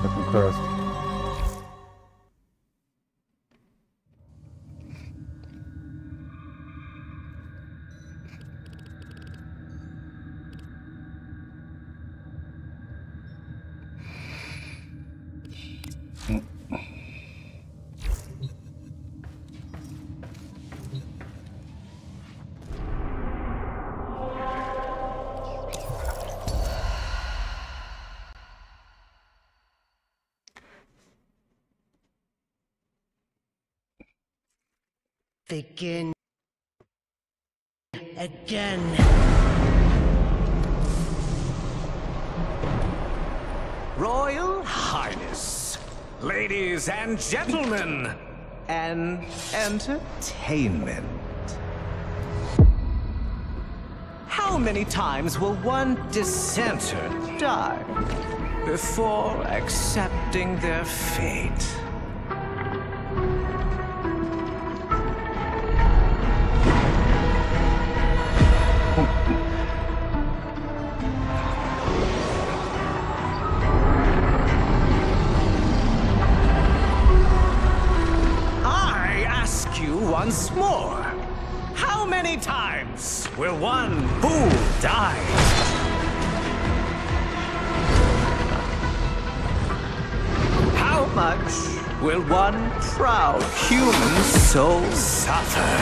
Mit dem Quest. Begin again. Royal Highness, ladies and gentlemen, and entertainment. How many times will one dissenter die before accepting their fate? Once more, how many times will one fool die? How much will one proud human soul suffer?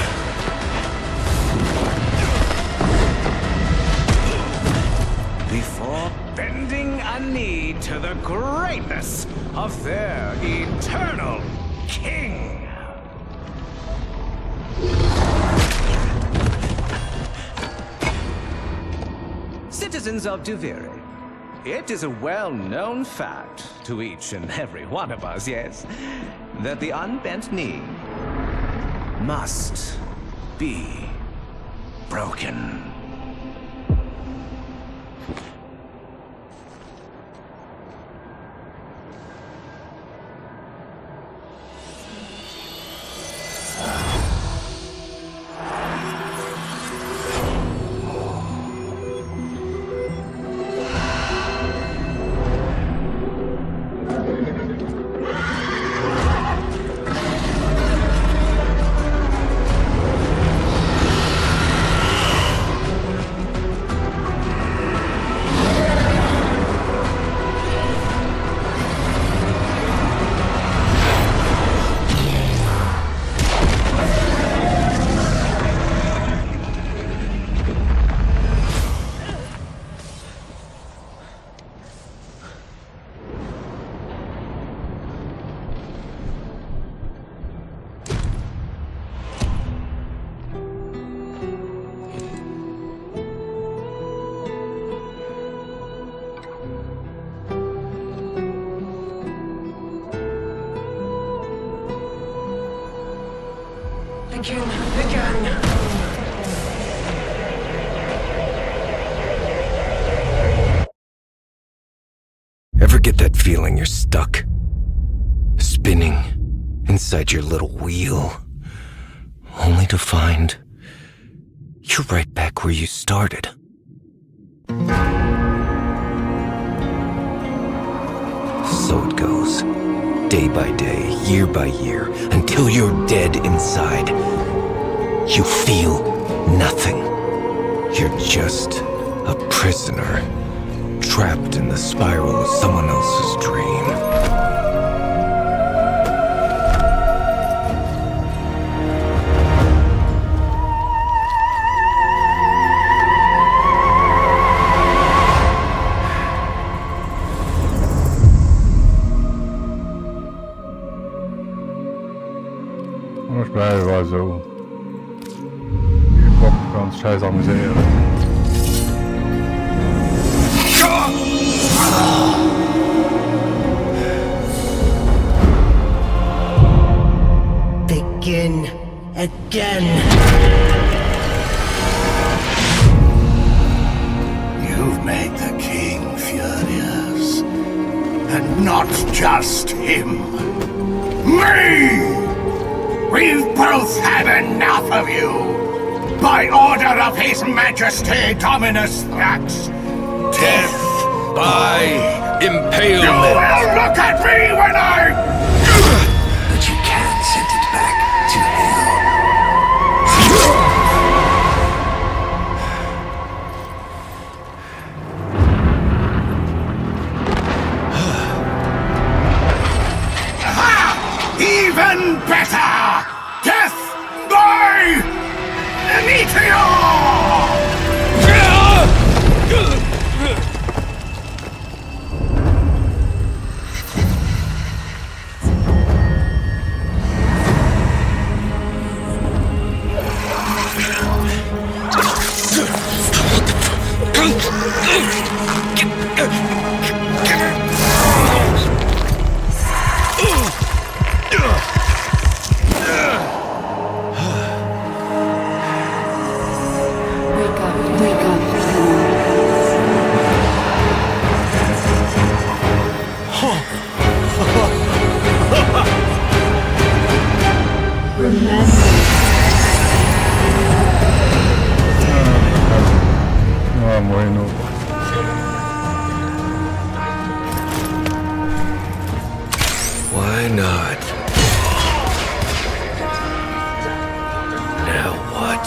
Before bending a knee to the greatness of their eternal king? Citizens of Duviri, it is a well-known fact to each and every one of us, yes, that the unbent knee must be broken. Again. Ever get that feeling you're stuck? Spinning inside your little wheel, only to find you're right back where you started. So it goes. Day by day, year by year, until you're dead inside. You feel nothing. You're just a prisoner, trapped in the spiral of someone else's dream. Ich bleibe also. Die Bock für uns scheiß amüsieren. Begin again. You've made the king furious. And not just him. Me! We've both had enough of you! By order of His Majesty Dominus Thrax, death by impalement. You will look at me when I... But you can't send it back to hell. Even better! Death by Meteor! Bueno. Why not? Now what?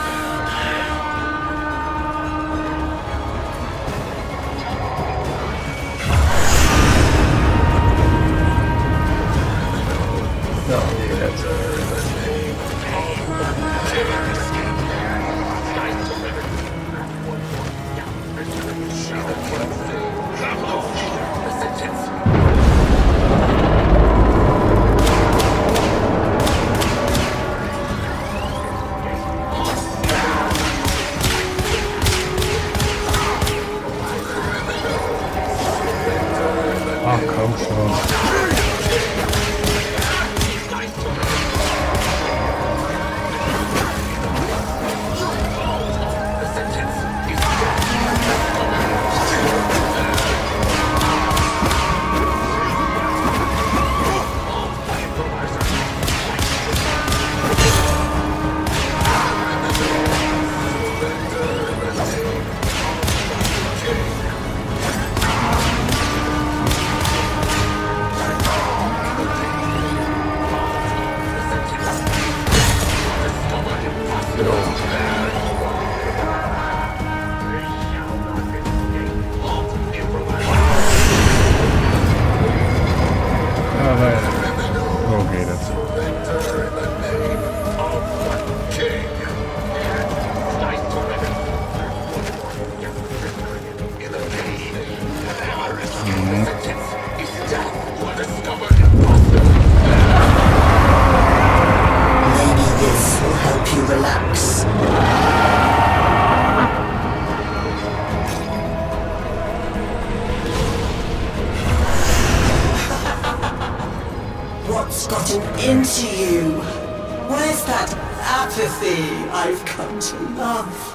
What's gotten into you? Where's that apathy I've come to love?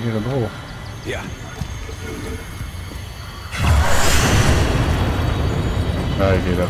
hier erdoor. Ja. Ja, ik zie dat.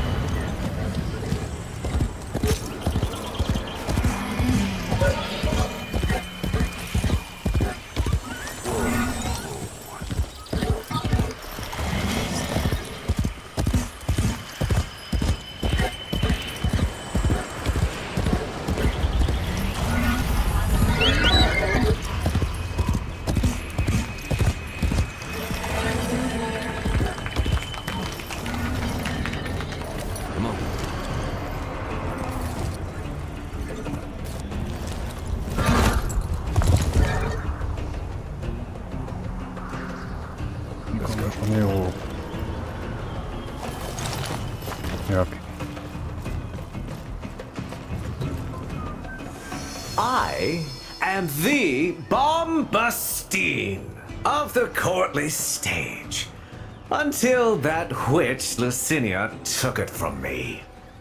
I am the Bombastine of the courtly stage, until that witch Lucinia took it from me.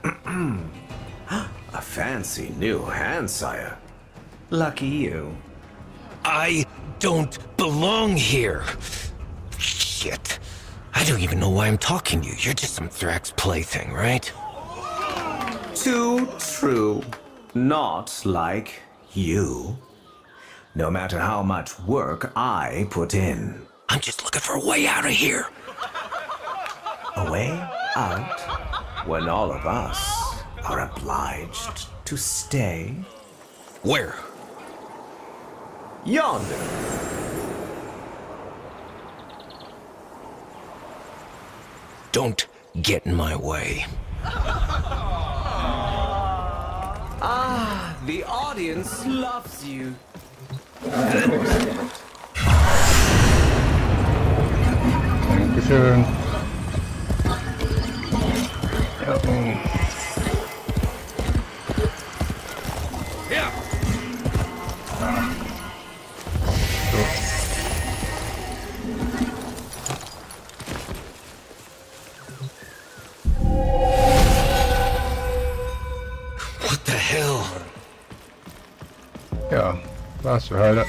A fancy new hand, sire. Lucky you. I don't belong here. Shit. I don't even know why I'm talking to you. You're just some Thrax plaything, right? Too true. Not like you. No matter how much work I put in. I'm just looking for a way out of here. A way out when all of us are obliged to stay? Where? Yonder. Don't get in my way. Ah, the audience loves you. Dankeschön. Ja, Ja. What the hell? ja, was zur Hölle.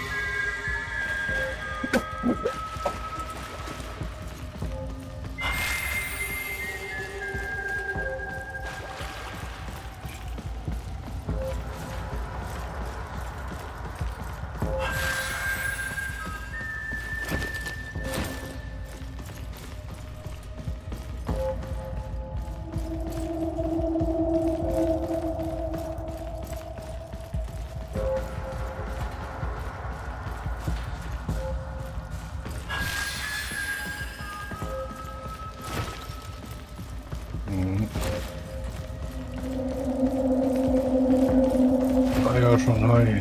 Ja, schon, hi.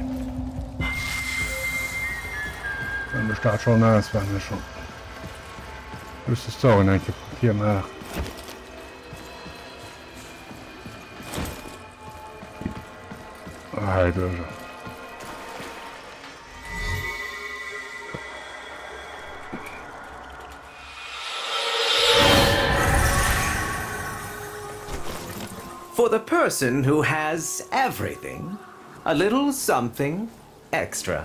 En er staat zo naast van me. Dus het is zo in één keer hier maar. Hij dus. For the person who has everything, a little something extra.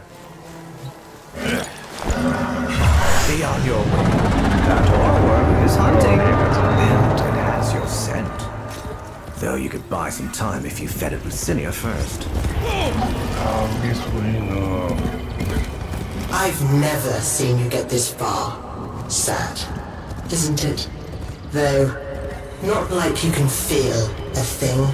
Be on your way. That Orwer is hunting, and it has your scent. Though you could buy some time if you fed it Lucinia first. Obviously, no. I've never seen you get this far. Sad, isn't it? Though, not like you can feel a thing.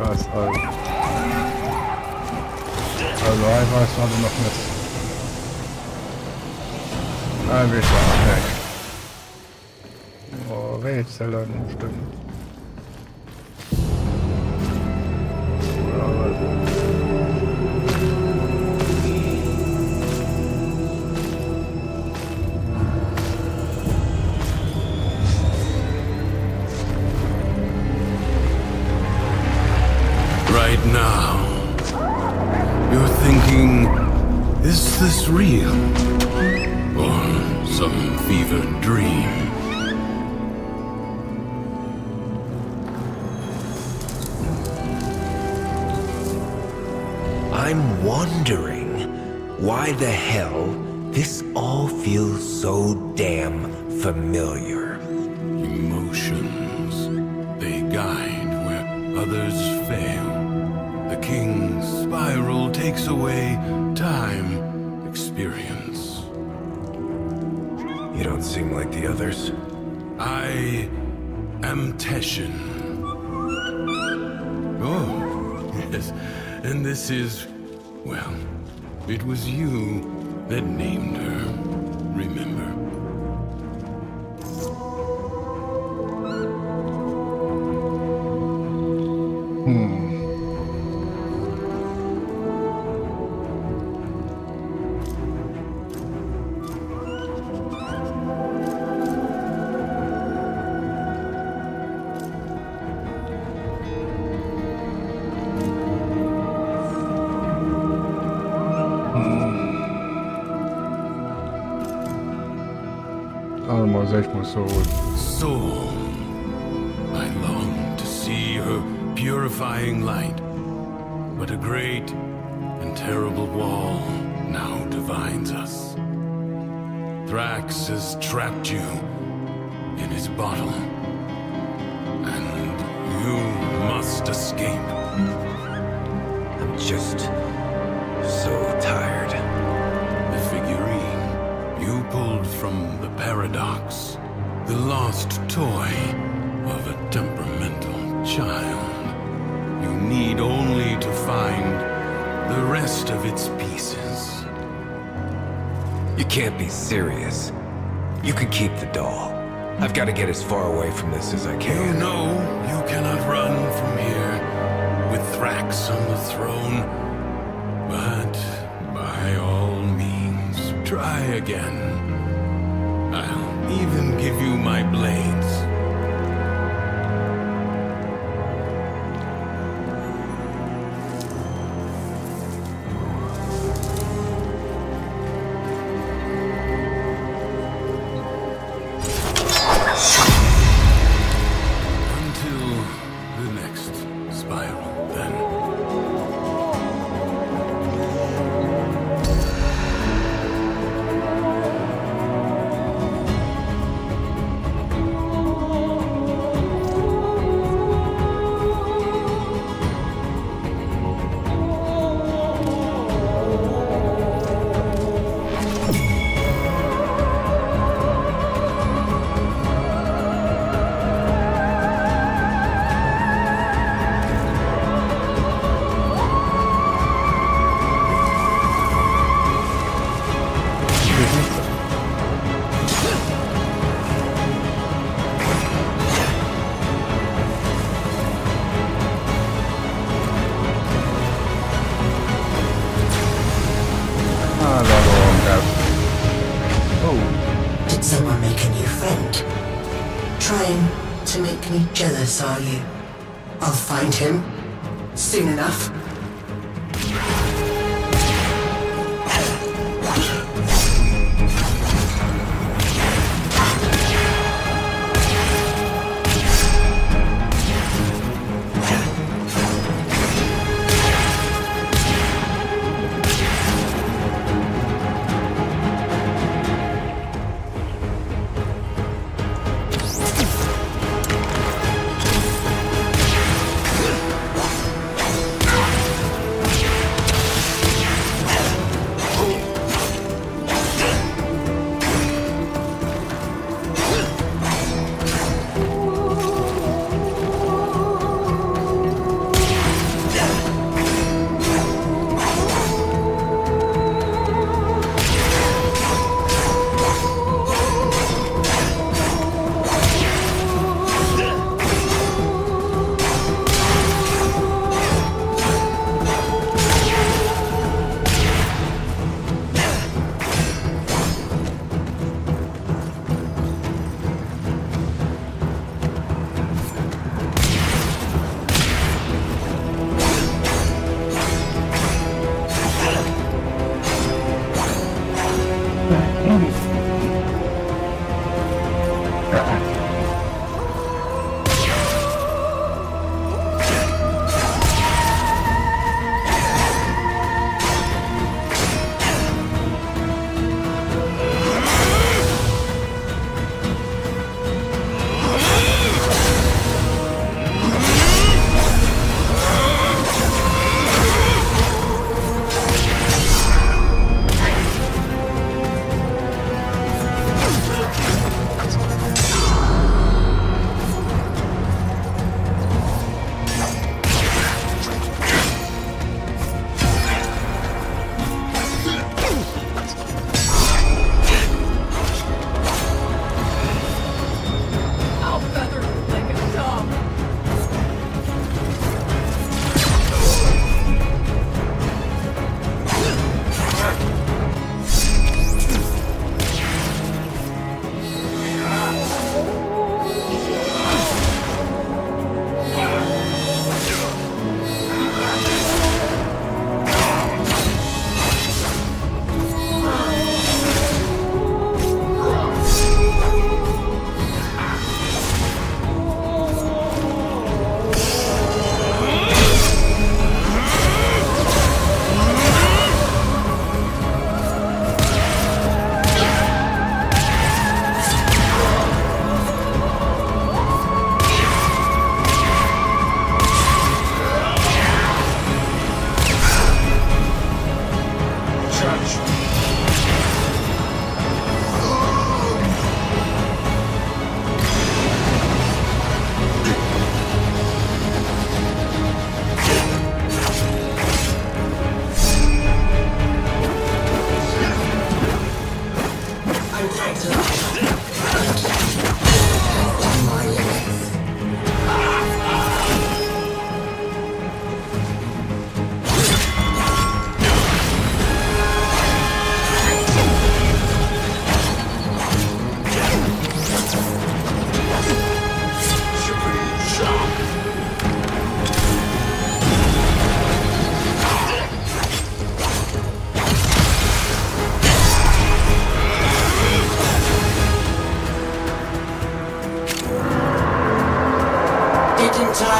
krass, Alter. Also einfach ist also noch nicht. Ein bisschen weg. Oh, Rätsel dann stimmt. Right now, you're thinking, is this real? Or some fevered dream? I'm wondering why the hell this all feels so damn familiar. Emotions, they guide where others fail. The king's spiral takes away time, experience. You don't seem like the others. I am Teshin. Oh, yes. And this is, well, it was you that named her, remember? Almost echt mal so. Soul, I long to see her purifying light, but a great and terrible wall now divides us. Thrax has trapped you in his bottle, and you must escape. I'm just so tired. The figurine you pulled from the paradox, the lost toy of a temperamental child. You need only to find the rest of its pieces. You can't be serious. You can keep the doll. I've got to get as far away from this as I You can. know you cannot run from here with Thrax on the throne, but by all means, try again. I'll even give you my blades. Until the next spiral, then. Ah, da war ein Gap. Oh, Did someone make a new friend? Trying to make me jealous, are you? I'll find him. Soon enough.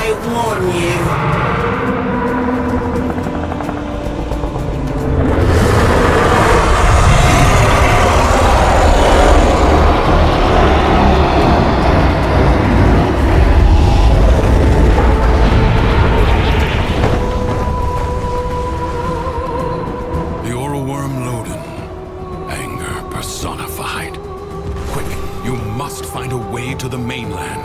I warn you. The Aura Worm Loden. Anger personified. Quick, you must find a way to the mainland.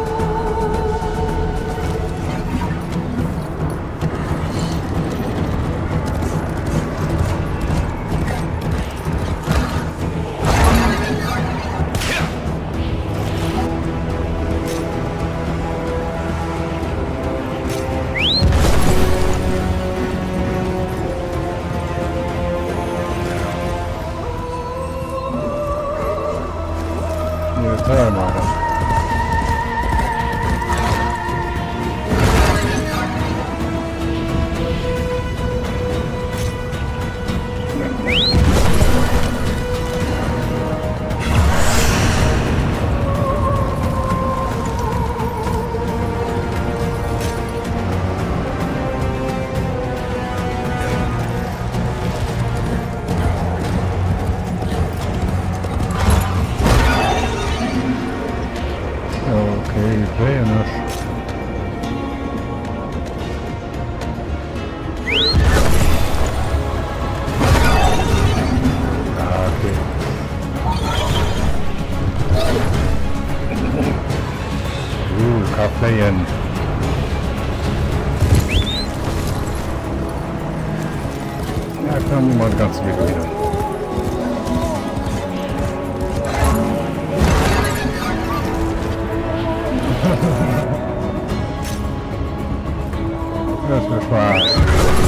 Yeah, termite. Okay, you're playing this. Okay. Playing. Ja, kann niemand ganz wieder. Das wird Spaß.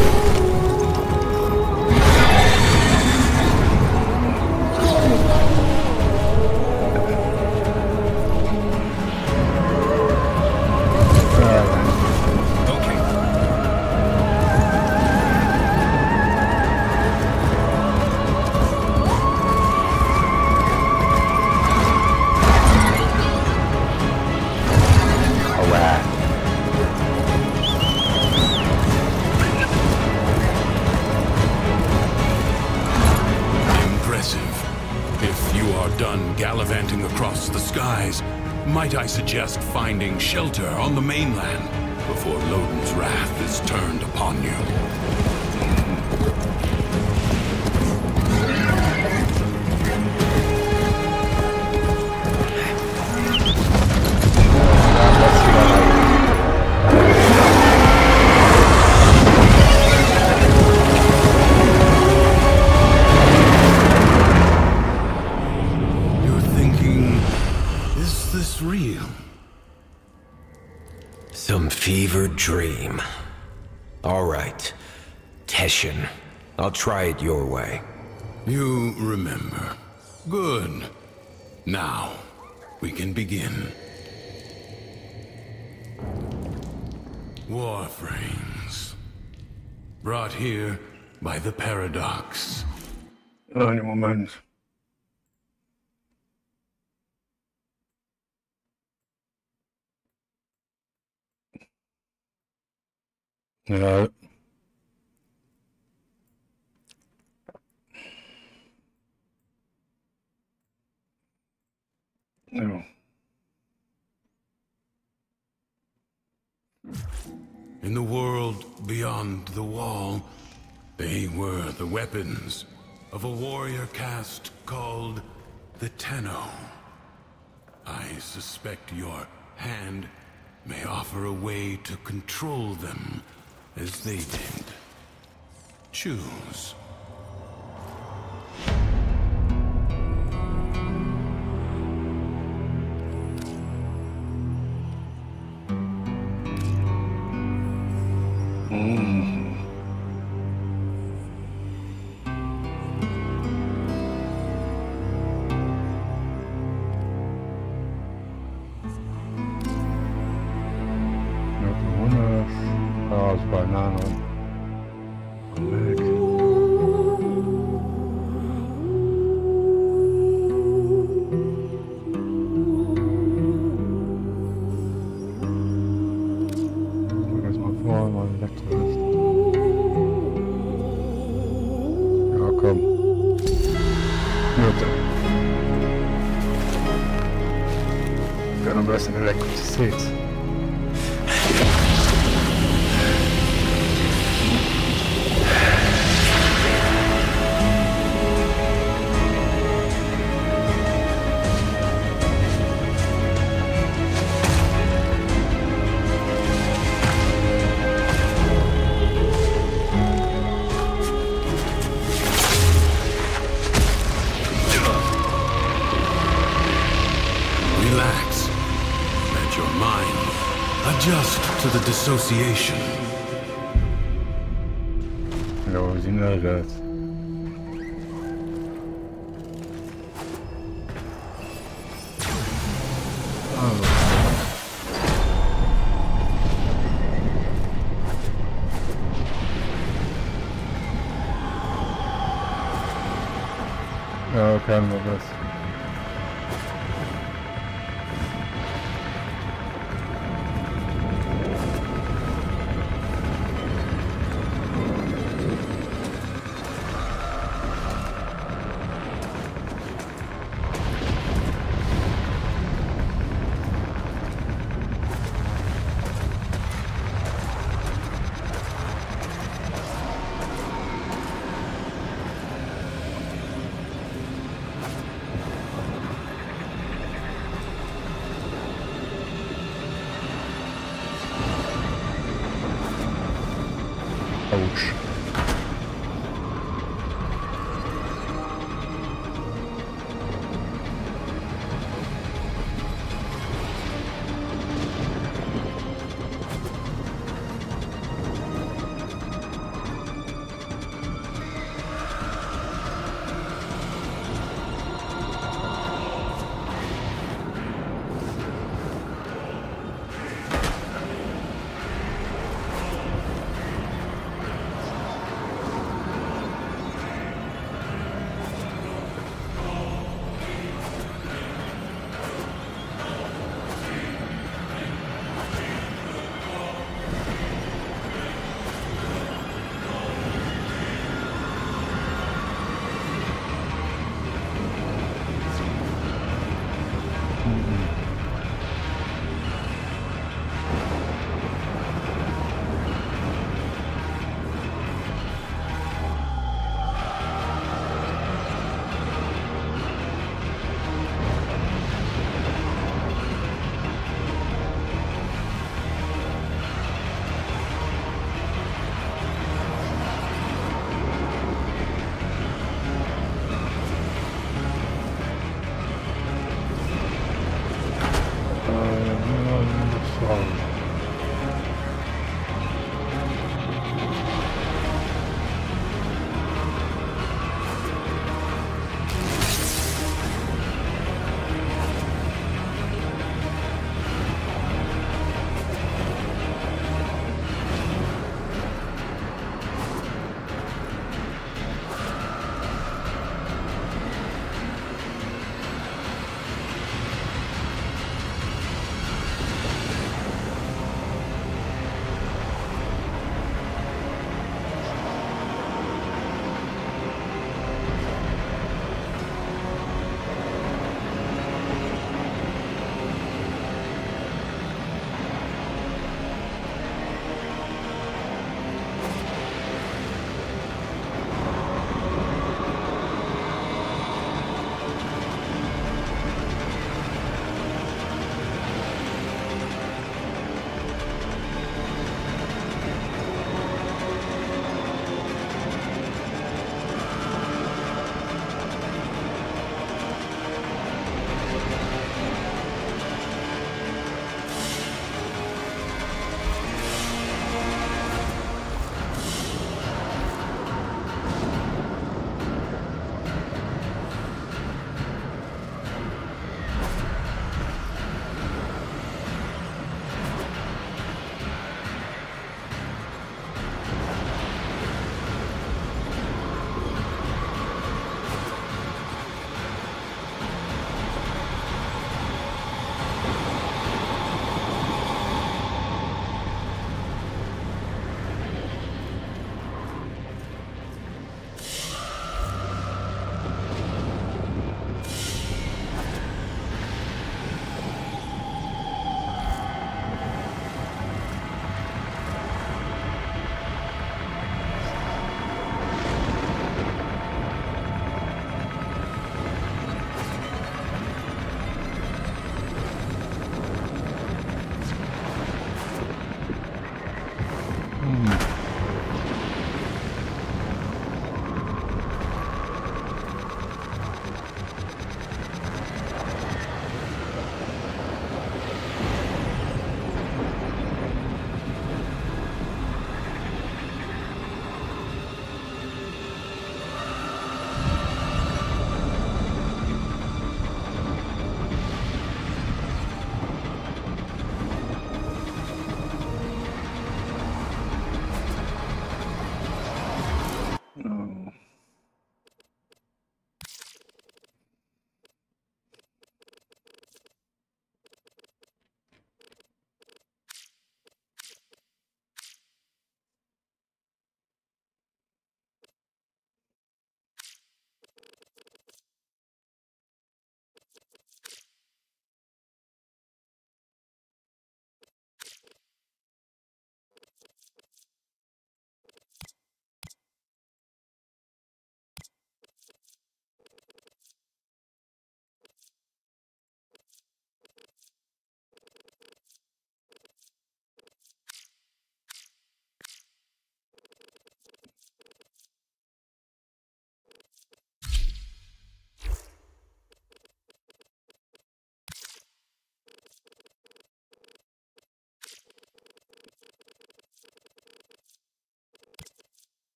Gallivanting across the skies, might I suggest finding shelter on the mainland before Loden's wrath is turned upon you? Real? Some fevered dream. All right, Teshin, I'll try it your way. You remember. Good. Now, we can begin. Warframes. Brought here by the Paradox. Any moment. Ja. Ja. In the world beyond the wall, they were the weapons of a warrior caste called the Tenno. I suspect your hand may offer a way to control them as they did. Choose. Banana. Come back. kunnen best een elektriciteit. Relax. Let your mind adjust to the dissociation. Ja, we zien eruit. Ja, ik ken wel best.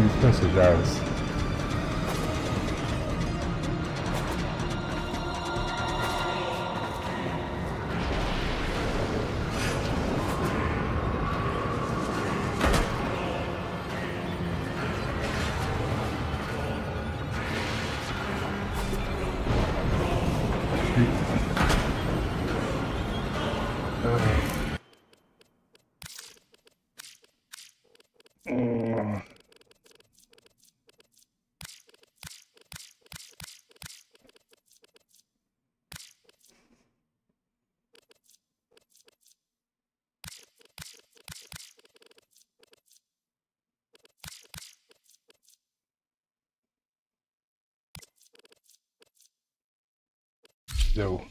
King's message as. So.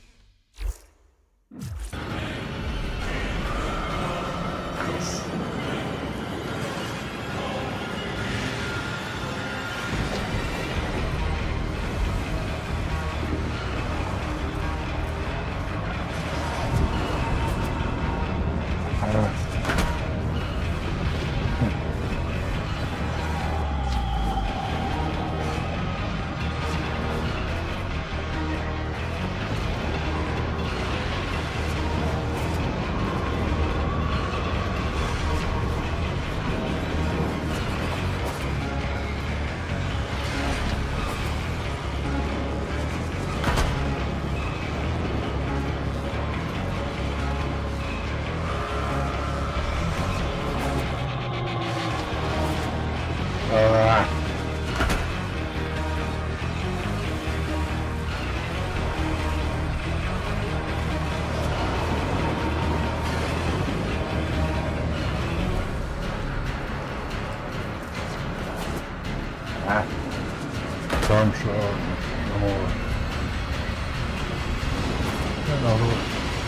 Storm shot, no more. Another one.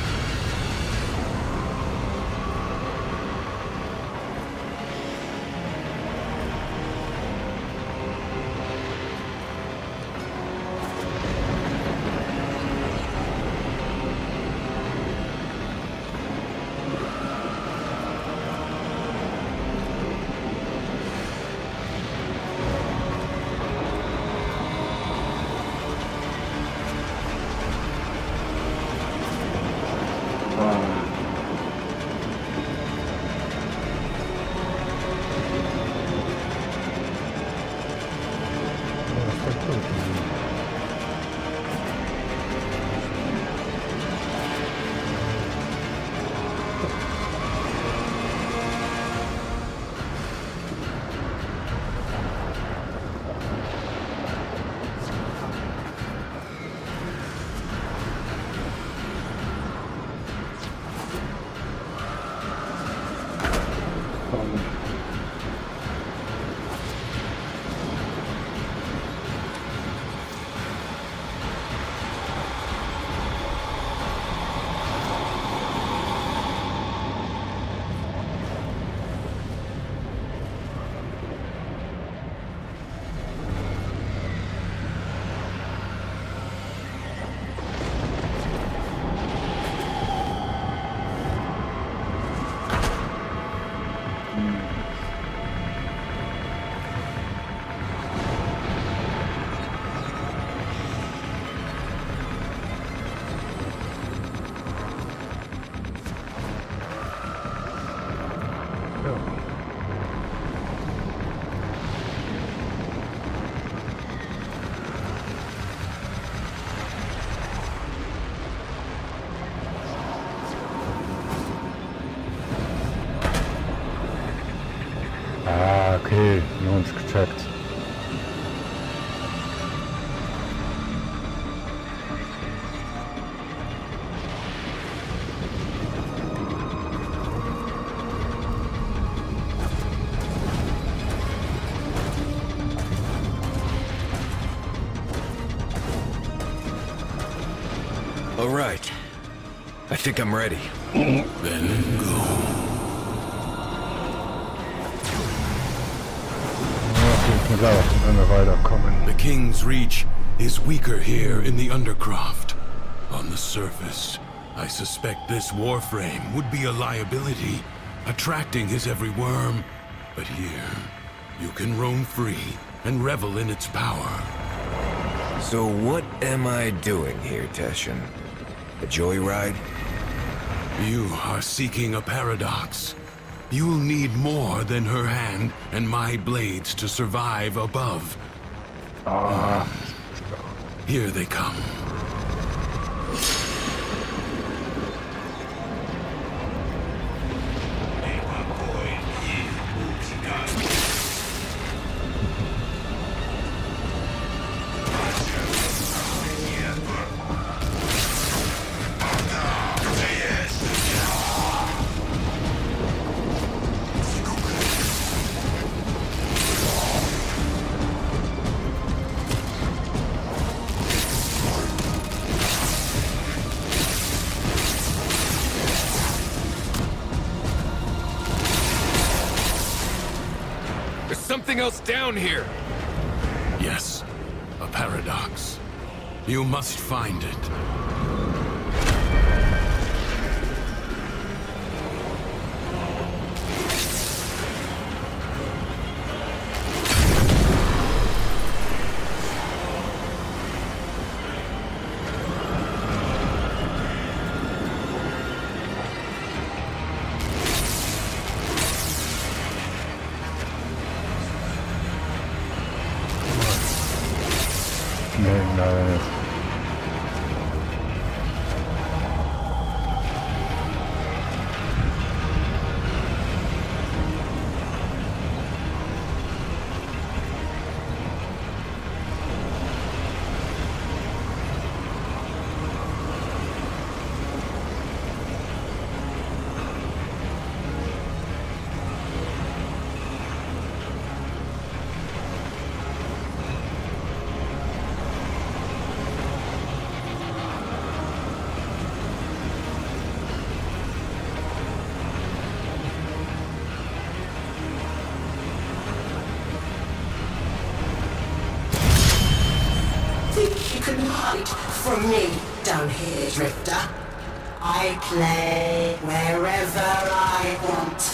Okay, no one's gecheckt. All right. I think I'm ready. Then go. The King's Reach is weaker here in the Undercroft. On the surface, I suspect this warframe would be a liability, attracting his every worm. But here, You can roam free and revel in its power. So what am I doing here, Teshin? A joyride? You are seeking a paradox. You'll need more than her hand and my blades to survive above. Here they come. Something else down here! Yes, a paradox. You must find it. Nee, leider nicht. Think you can hide from me down here, Drifter? I play wherever I want.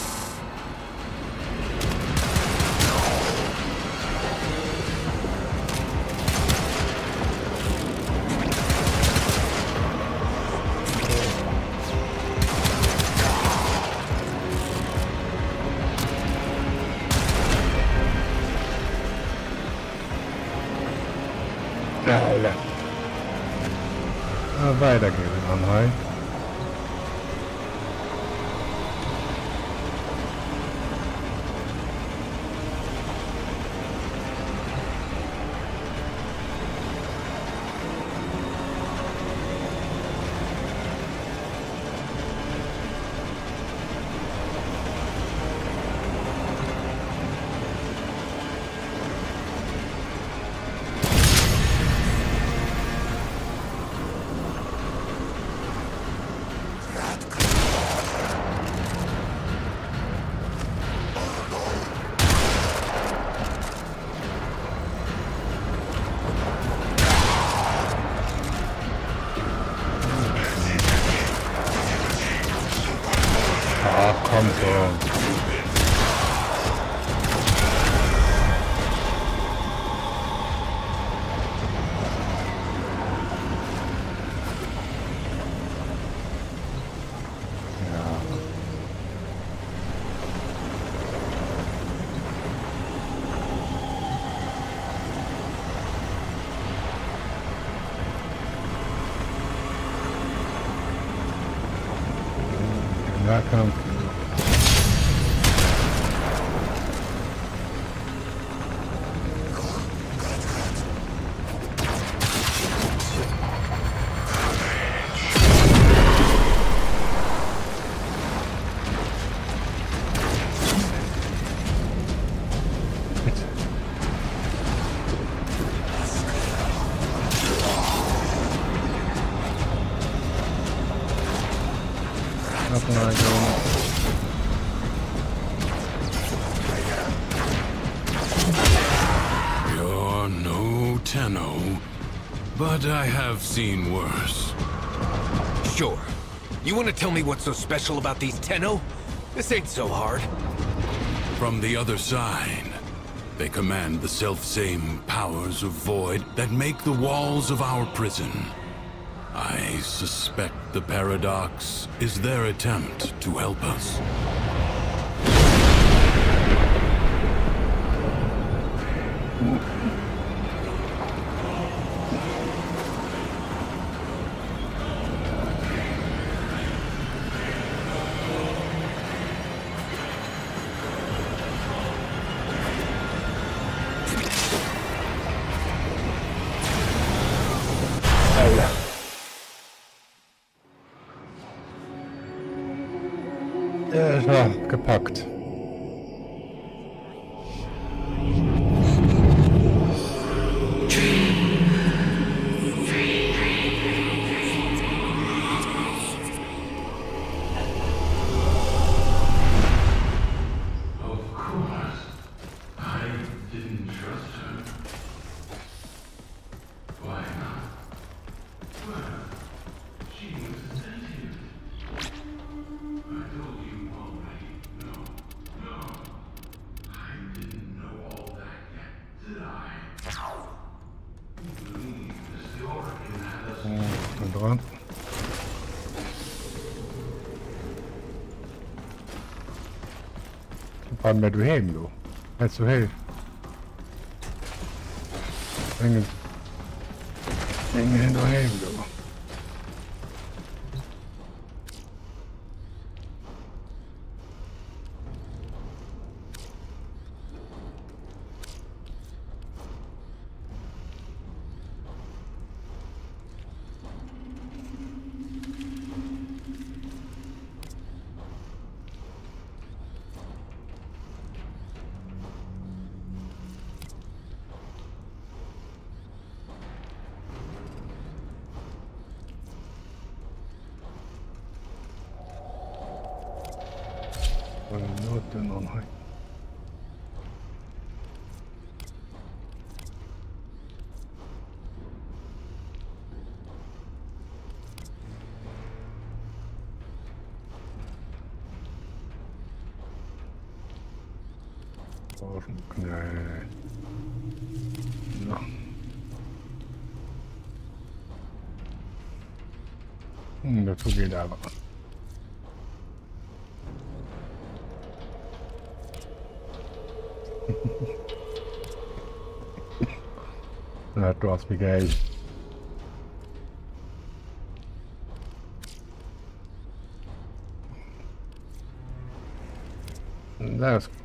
Geil. Weiter geht's, Anhai. Ach, komm schon. Ja, komm. Nochmal so. You're no Tenno, but I have seen worse. Sure. You want to tell me what's so special about these Tenno? This ain't so hard. From the other side, They command the self-same powers of void that make the walls of our prison. I suspect the Paradox is their attempt to help us. Ja, gepackt. Dran. Waar ben je heen, joh? Net zo heen. Dingen doorheen, joh. Noten on high. Nee. No. Dat probeer daar wel. Dat was me geil. Dat is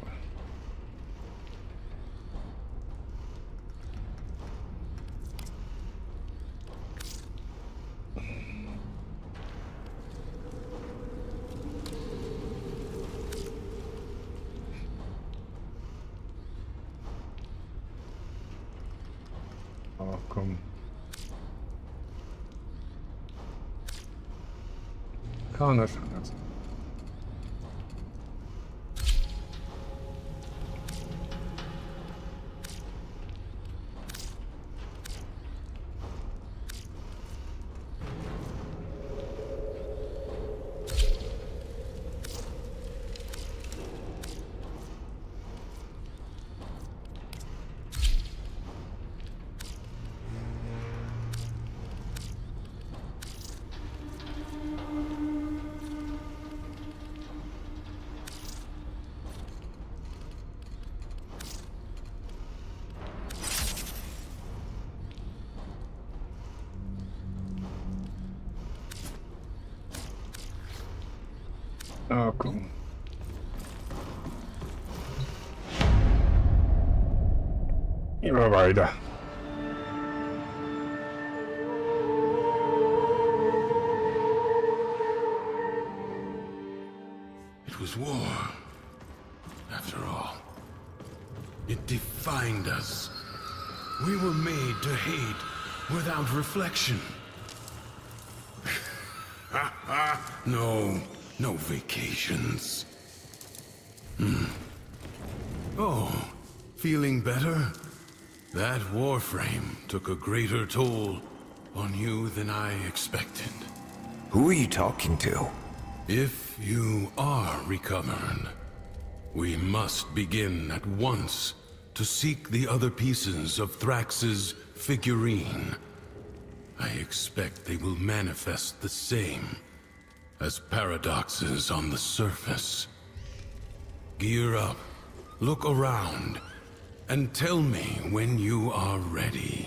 oh, kom. Kan er. Oh, kom. Immer weiter. It was war, after all. It defined us. We were made to hate without reflection. No vacations. Oh, feeling better? That warframe took a greater toll on you than I expected. Who are you talking to? If you are recovered, we must begin at once to seek the other pieces of Thrax's figurine. I expect they will manifest the same as paradoxes on the surface. Gear up, look around, and tell me when you are ready.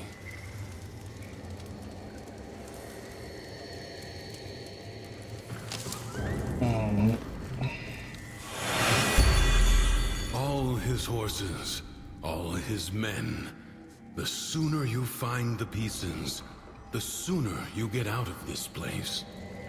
All his horses, all his men. The sooner you find the pieces, the sooner you get out of this place.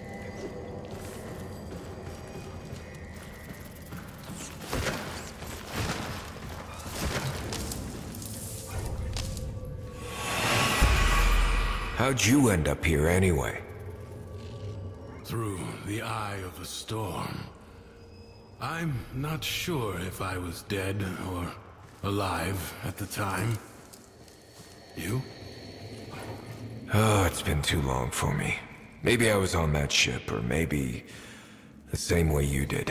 How'd you end up here anyway? Through the eye of a storm. I'm not sure if I was dead or alive at the time. You? Oh, it's been too long for me. Maybe I was on that ship, or maybe the same way you did.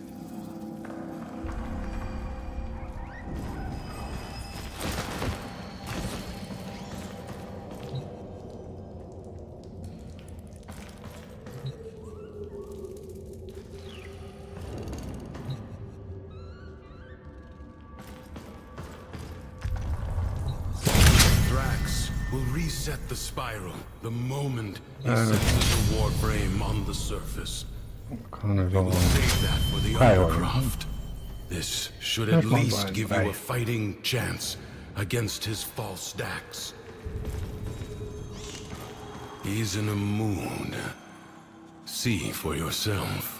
Reset the spiral the moment he senses the warframe on the surface. We will save that for the Undercroft. This should at least give you a fighting chance against his false Dax. He's in a mood. See for yourself.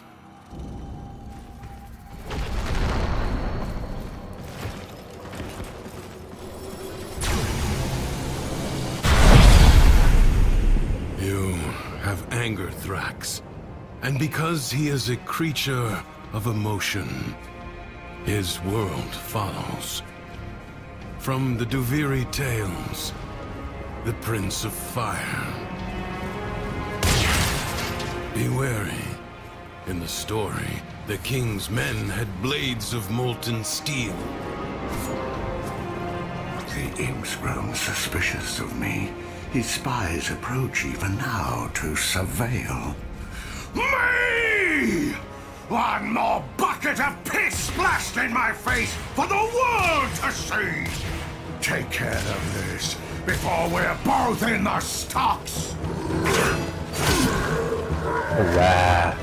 You have angered Thrax, and because he is a creature of emotion, his world follows. From the Duviri tales, the Prince of Fire. Be wary. In the story, the king's men had blades of molten steel. The Imp's grown suspicious of me. His spies approach even now to surveil. Me! One more bucket of piss splashed in my face for the world to see! Take care of this before we're both in the stocks! Wow.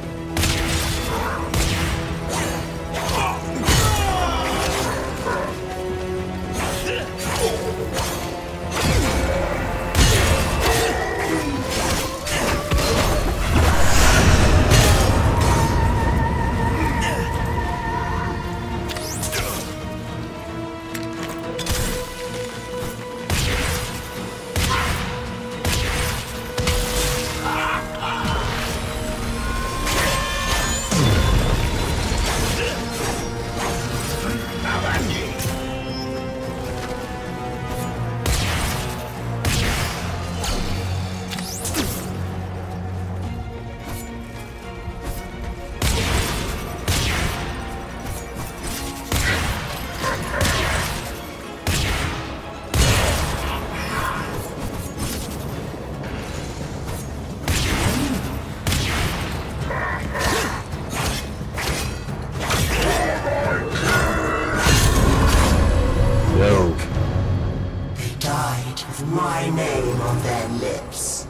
My name on their lips.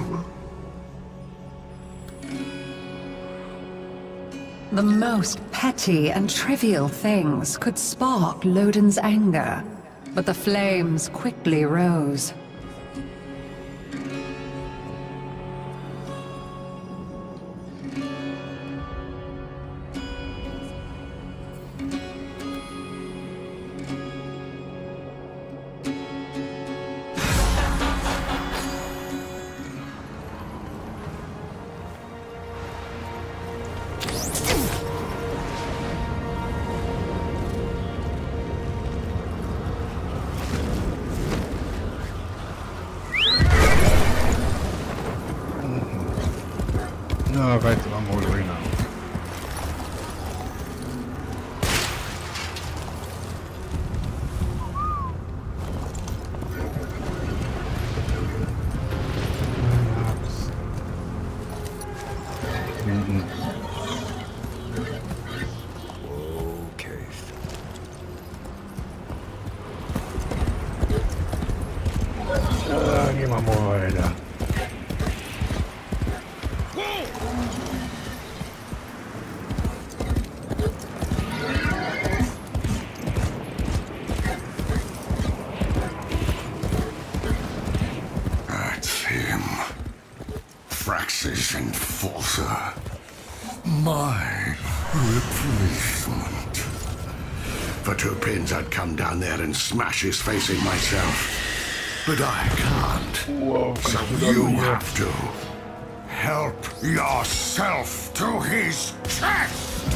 The most petty and trivial things could spark Loden's anger, but the flames quickly rose. Muera. That's him. Fraxis Enforcer. My replacement. For 2 pins, I'd come down there and smash his face in myself. But I can't. Whoa, So you have to. Help yourself to his chest!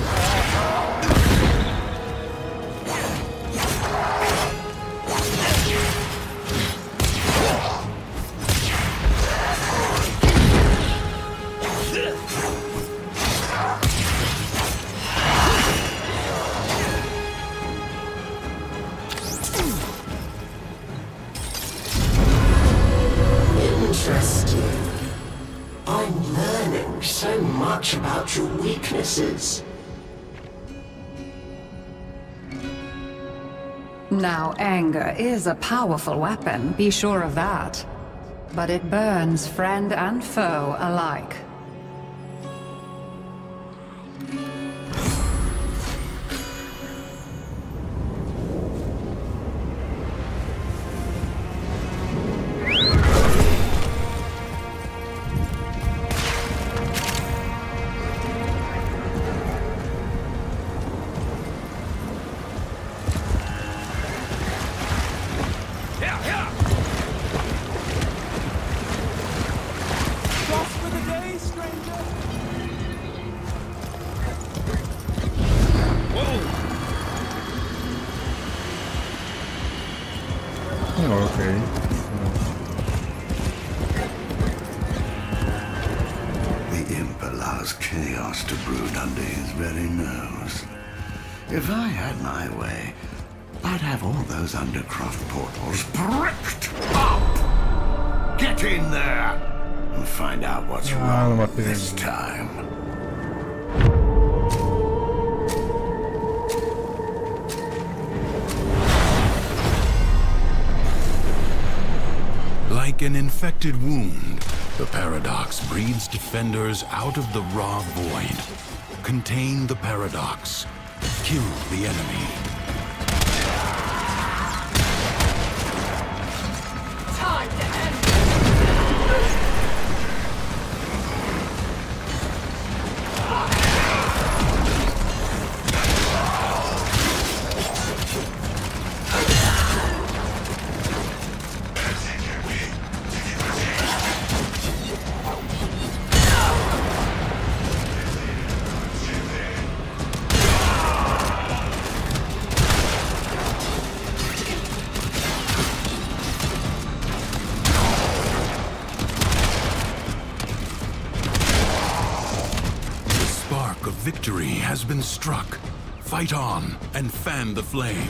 Interesting. I'm learning so much about your weaknesses. Now, anger is a powerful weapon, be sure of that. But it burns friend and foe alike. Okay. The Imp allows chaos to brood under his very nose. If I had my way, I'd have all those Undercroft portals bricked up! Get in there and find out what's wrong this time. Like an infected wound, the Paradox breeds defenders out of the raw void. Contain the Paradox. Kill the enemy. Time to end. Victory has been struck. Fight on and fan the flame.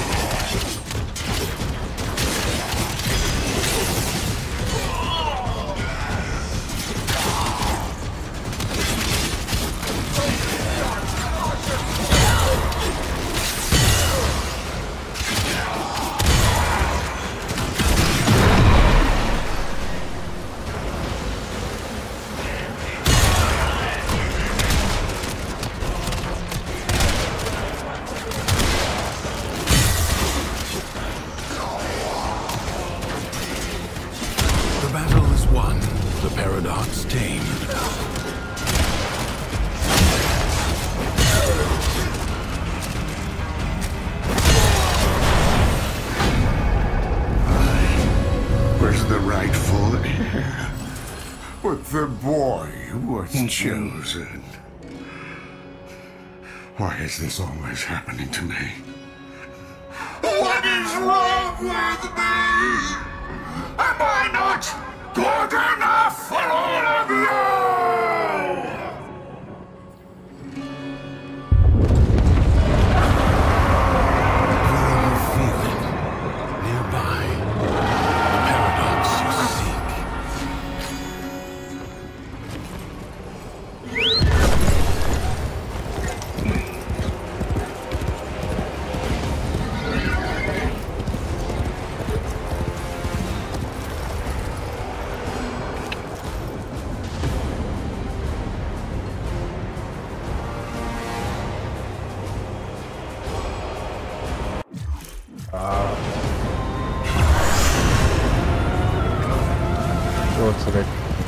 Paradox tamed. Was the rightful heir, but the boy was chosen. Why is this always happening to me? What is wrong with me? Am I not good enough for all of you? Will you feel it? Nearby. The paradox you seek. zurück.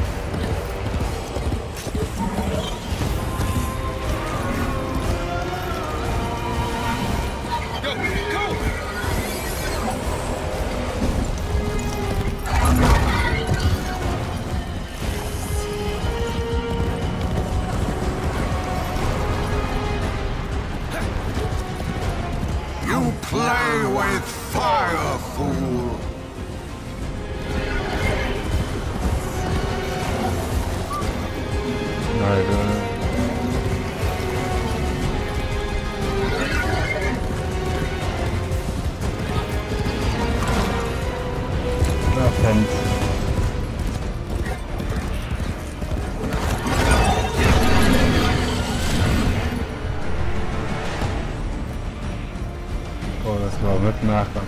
You play with fire, fool! Oh, das war mit Nachgang.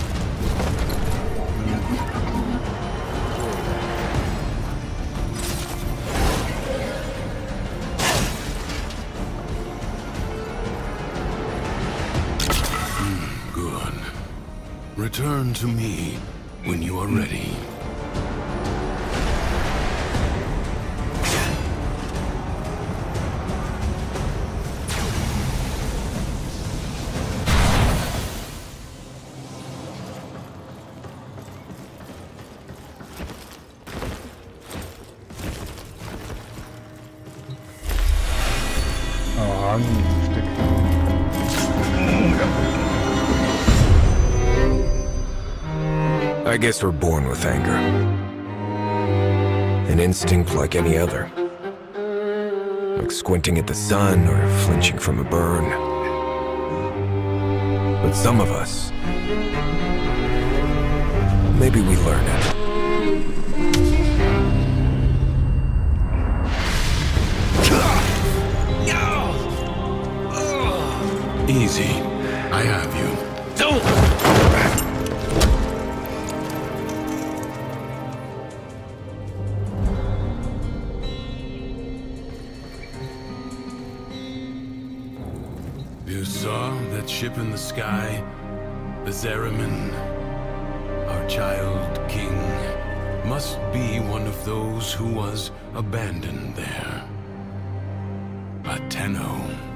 Good. Return to me when you are ready. I guess we're born with anger. An instinct like any other. Like squinting at the sun or flinching from a burn. But some of us, maybe we learn it. Easy. I have you. Don't! You saw that ship in the sky? The Zariman, our child king, must be one of those who was abandoned there. A Tenno.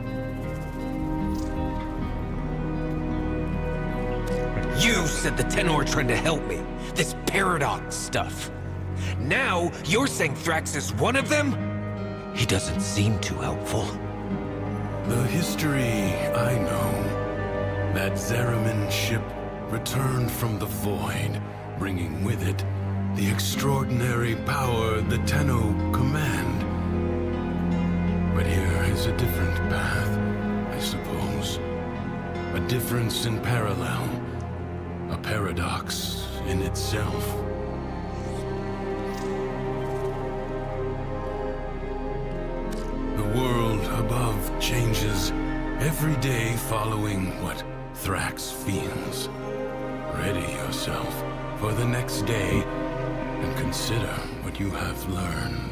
You said the Tenno are trying to help me. This paradox stuff. Now, you're saying Thrax is one of them? He doesn't seem too helpful. The history I know. That Zariman ship returned from the void, bringing with it the extraordinary power the Tenno command. But here is a different path, I suppose. A difference in parallel. A paradox in itself. The world above changes every day following what Thrax feels. Ready yourself for the next day and consider what you have learned.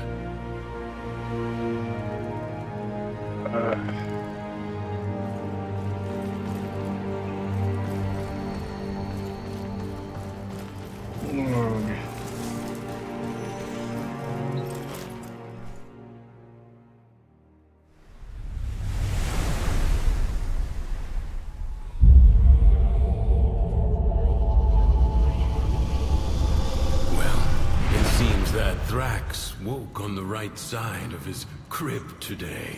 Thrax woke on the right side of his crib today.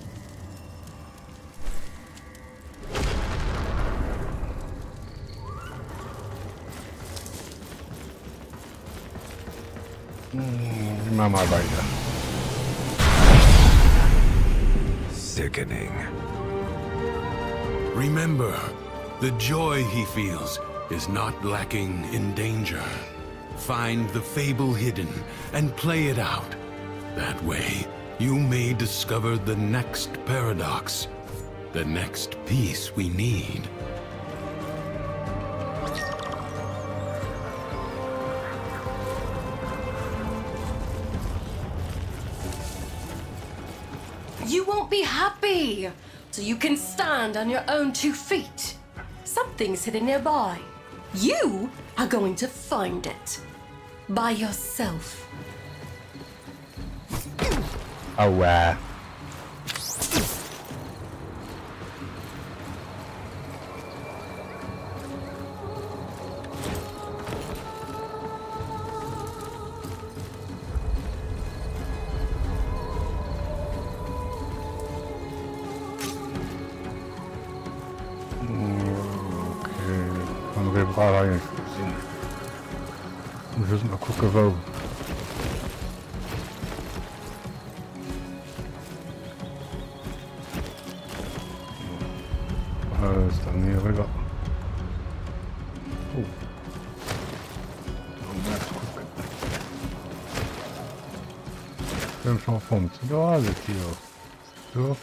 Immer mal weiter. Sickening. Remember, the joy he feels is not lacking in danger. Find the fable hidden and play it out. That way, you may discover the next paradox, the next piece we need. You won't be happy, so you can stand on your own 2 feet. Something's hidden nearby. You are going to find it. By yourself. Aua. Brauche ich müssen mal gucken, wo. Ist dann hier rüber. Oh. Ich bin schon vom Ziel hier. So.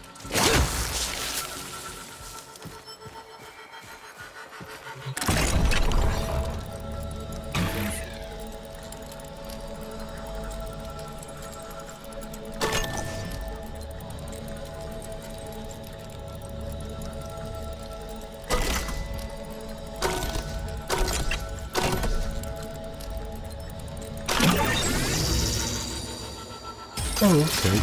Oh, okay.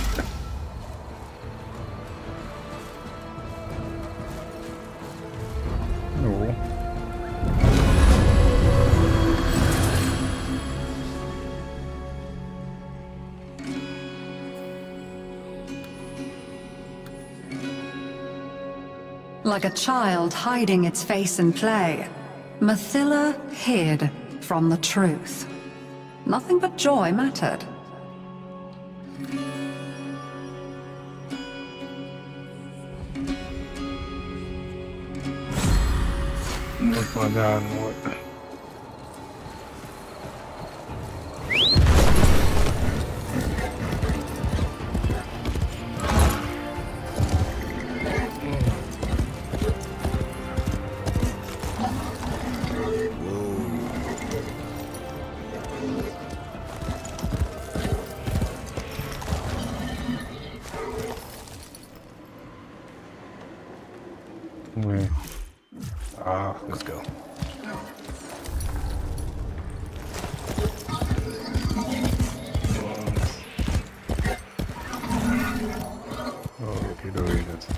No. Like a child hiding its face in play, Mathila hid from the truth. Nothing but joy mattered. Muss man da nur. Let's go. Okay, da redet.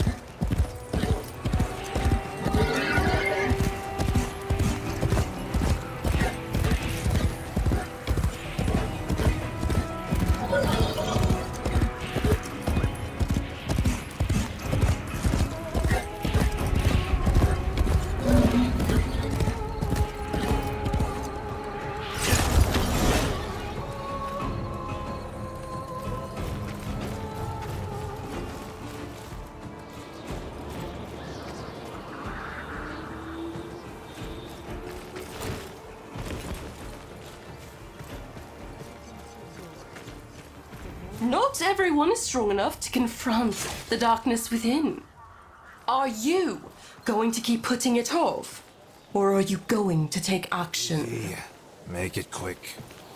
Not everyone is strong enough to confront the darkness within. Are you going to keep putting it off? Or are you going to take action? Yeah, make it quick.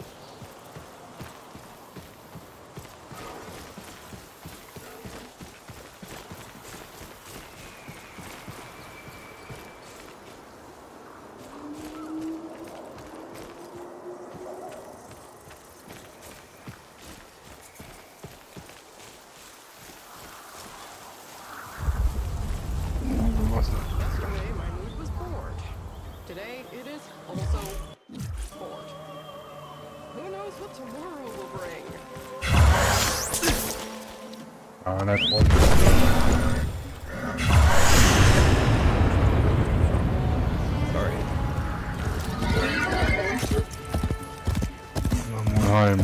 Today it is also sport. Who knows what tomorrow will bring? That's one. Sorry. Heim.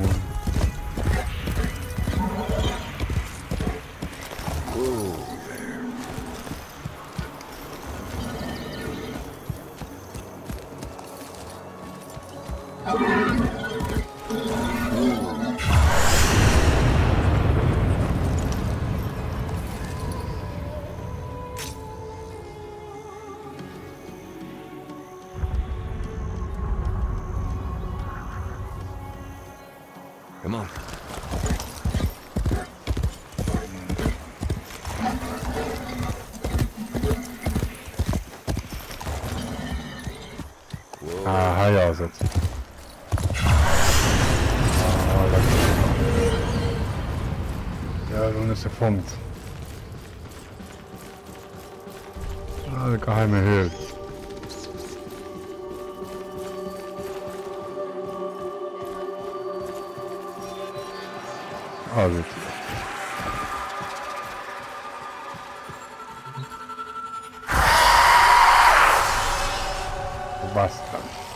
Come on. Aha, ja, setzt. gevonden. Ah, de geheime Höhle. Ah, gut. Basta.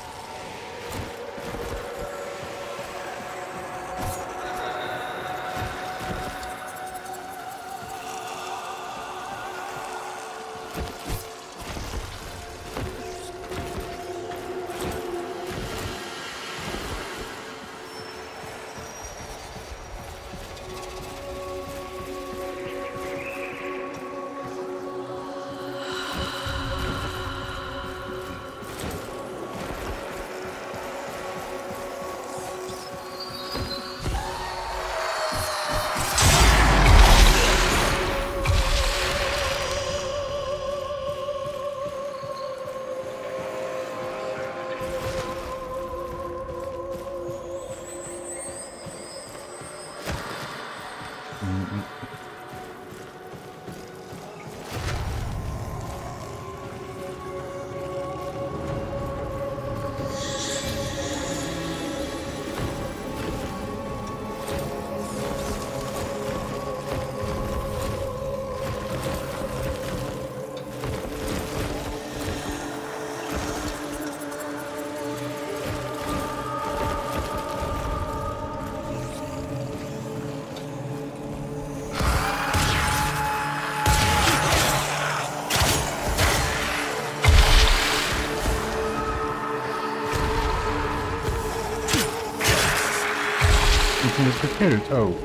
Is gekillt, oh.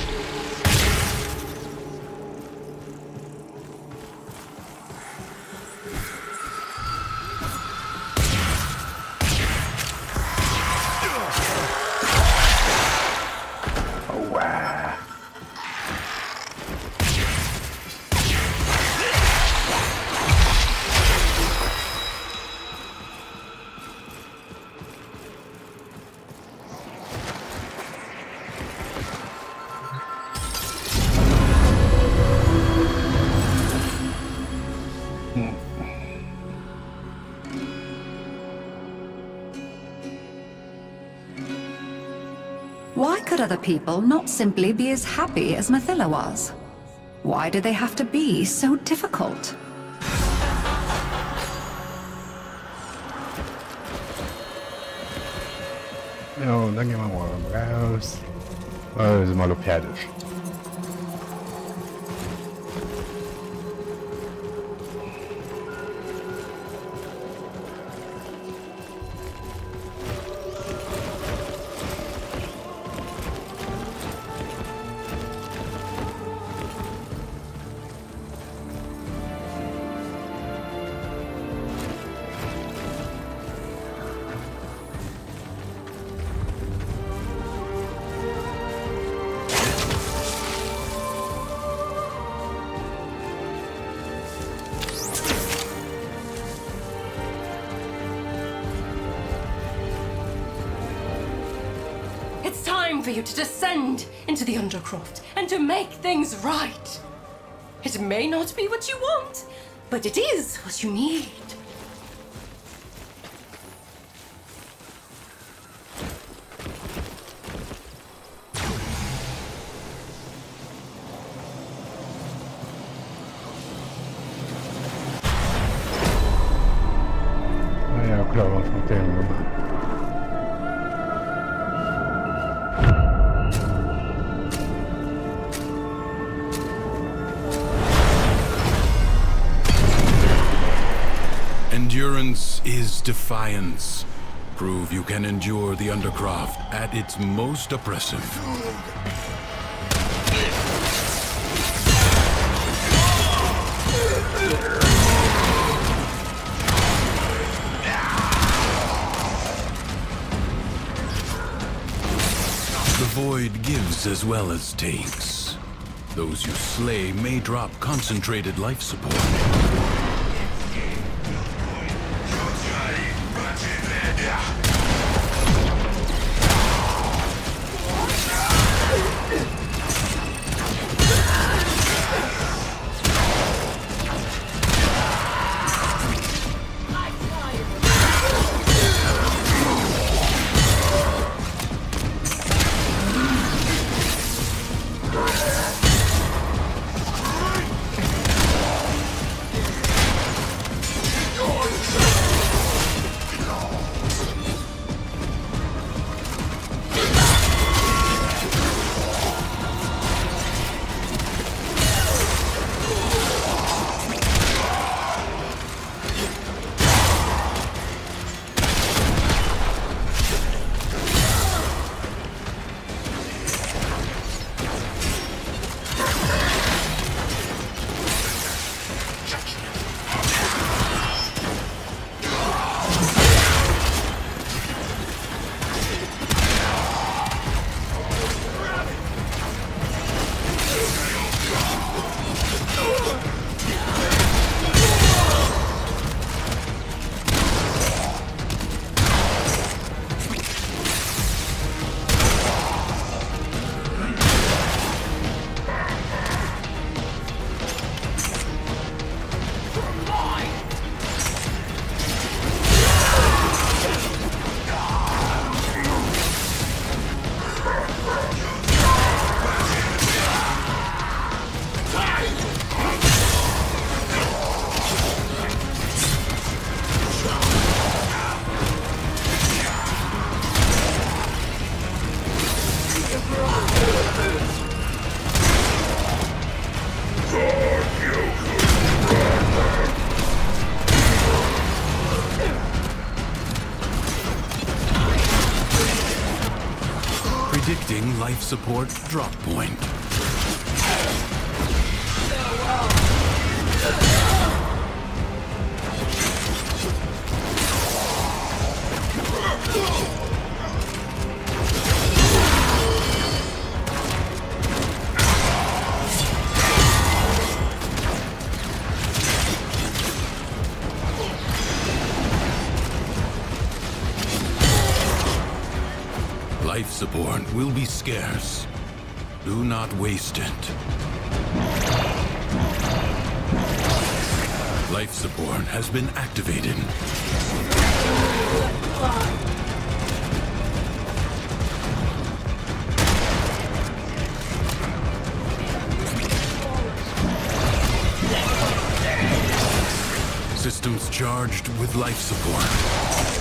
Oh wow. Why could other people not simply be as happy as Mathila was? Why did they have to be so difficult? Jo, dann gehen wir mal raus. Sind wir noch fertig. For you to descend into the Undercroft and to make things right. It may not be what you want, but it is what you need. Ja, klar, wat van tegen. Endurance is defiance. Prove you can endure the Undercroft at its most oppressive. The Void gives as well as takes. Those you slay may drop concentrated life support. life support drop point. Life support will be scarce. Do not waste it. Life support has been activated. Systems charged with life support.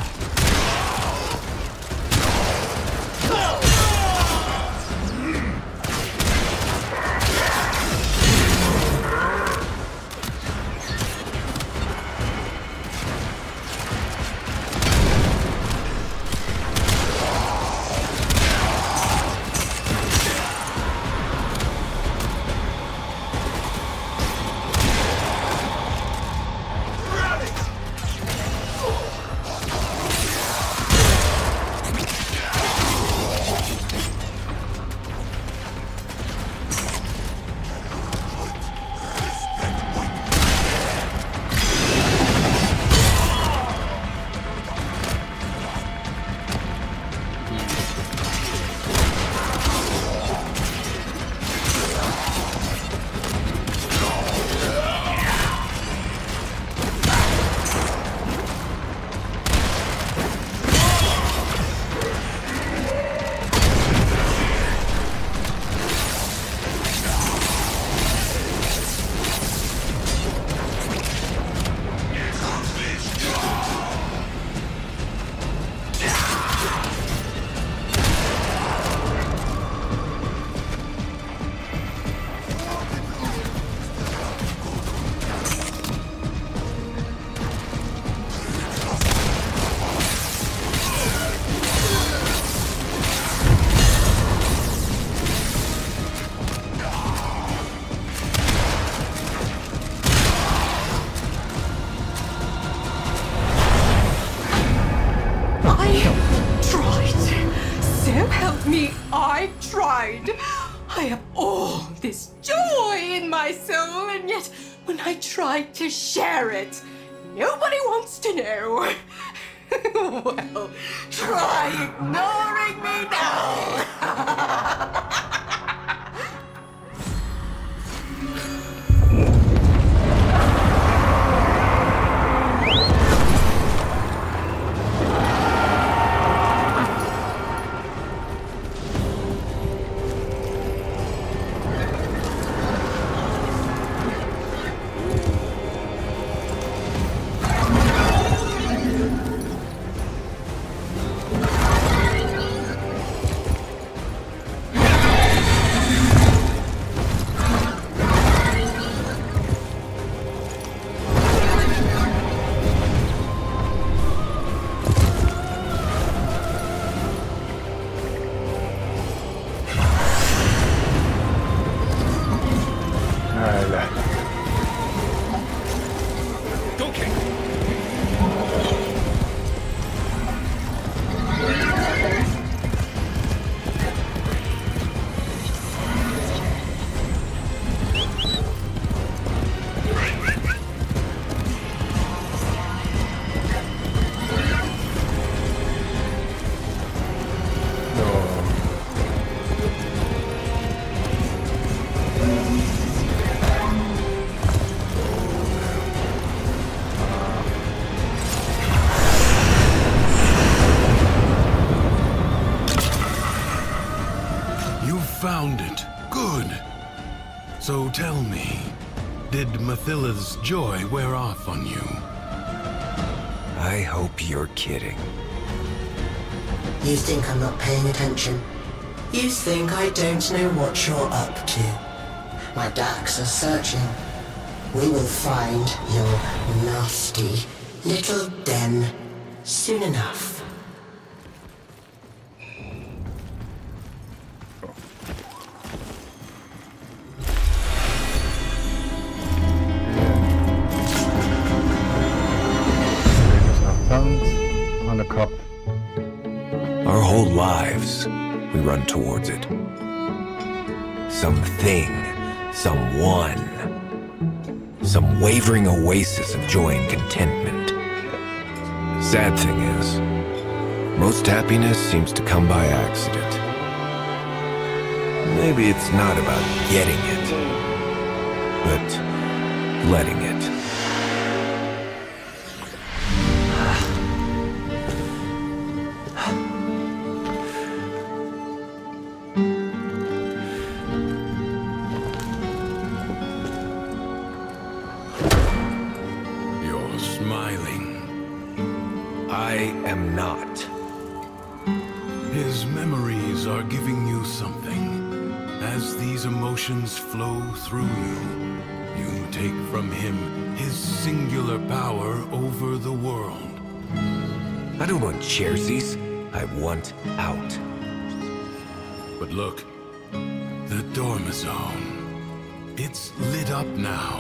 I have all this joy in my soul, and yet when I try to share it, nobody wants to know. Well, try ignoring me now. Found it. Good. So tell me, did Mathilla's joy wear off on you? I hope you're kidding. You think I'm not paying attention? You think I don't know what you're up to? My Dax are searching. We will find your nasty little den soon enough. hand on the cup. Our whole lives, we run towards it. Something, someone, some wavering oasis of joy and contentment. Sad thing is, most happiness seems to come by accident. Maybe it's not about getting it, but letting it. You're smiling. I am not. His memories are giving you something. As these emotions flow through you, you take from him his singular power over the world. I don't want Jerseys. I want out. But look, the Dormizone. It's lit up now.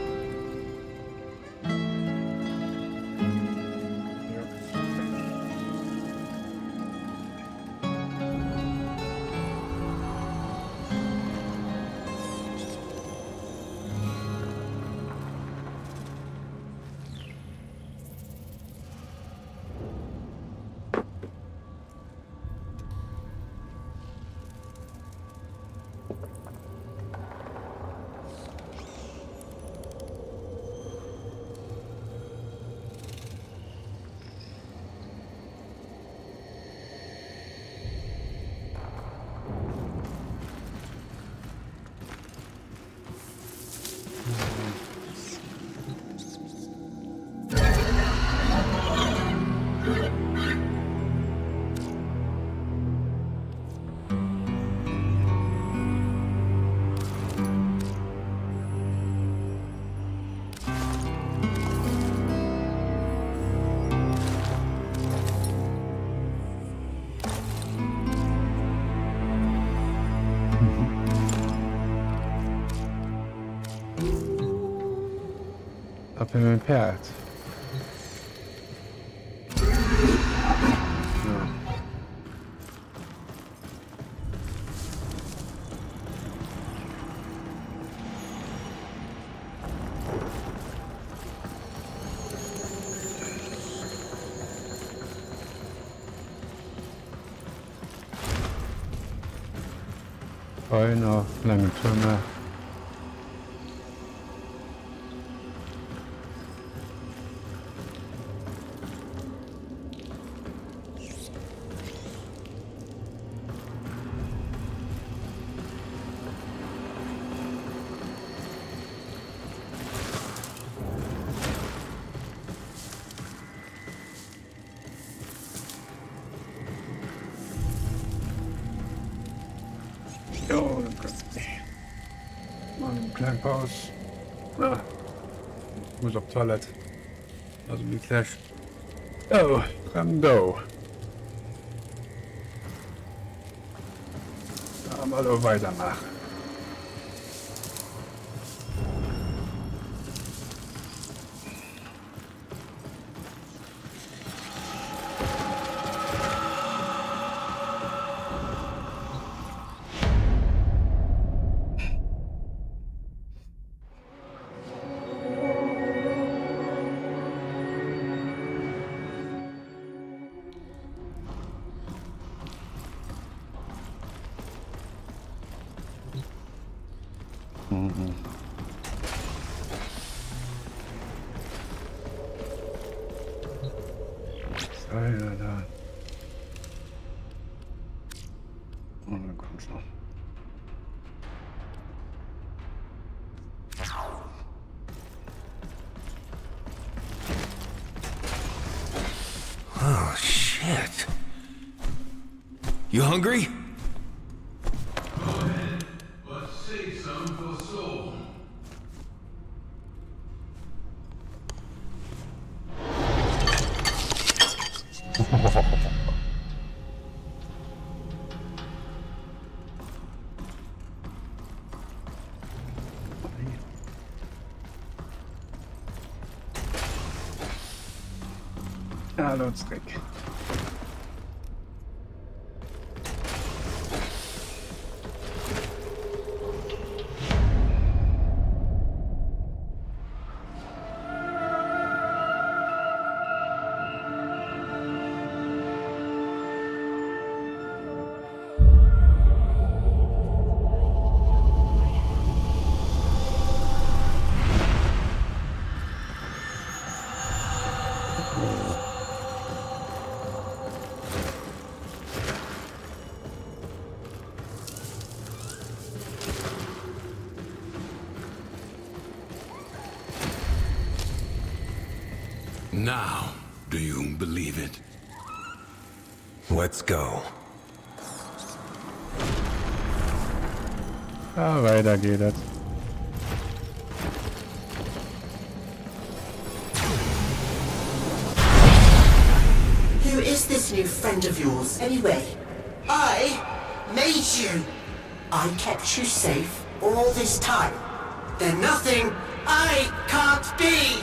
Up in mijn paard. Fine, lange Türme. Oh, man, klein paus. Ah. Ik moet op het toilet. Dat is niet slecht. Oh, Rando. Ja, maar ook weitermachen. Da. Und dann kommt's noch. Oh, shit. You hungry? But save some for soul. Dödsskräck. Now, do you believe it? Let's go. Weiter geht es. Who is this new friend of yours, anyway? I made you. I kept you safe all this time. There's nothing I can't be.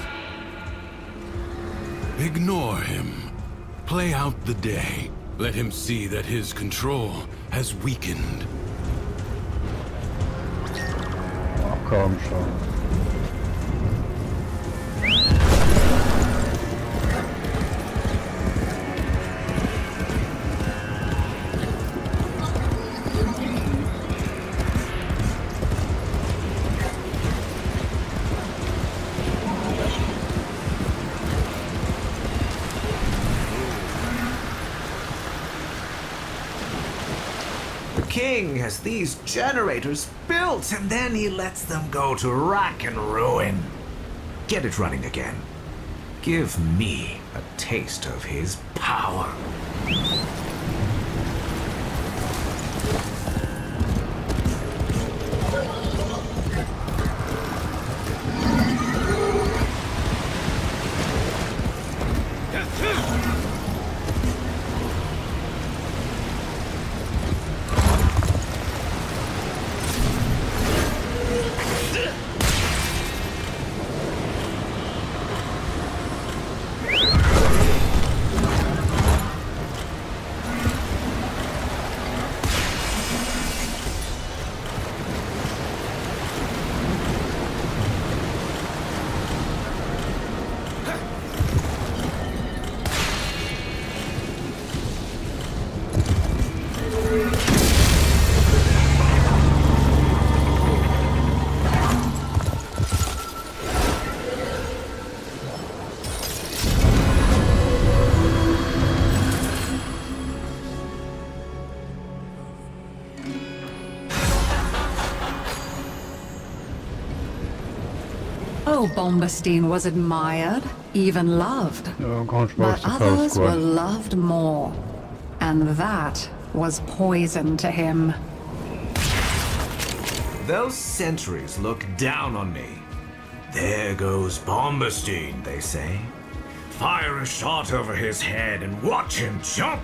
Ignore him. Play out the day. Let him see that his control has weakened. Ach komm schon. King has these generators built, and then he lets them go to rack and ruin. Get it running again. Give me a taste of his power. Oh, Bombastine was admired, even loved. Quand je But pense que others ça were loved more. And that was poison to him. Those sentries look down on me. There goes Bombastine, they say. Fire a shot over his head and watch him jump.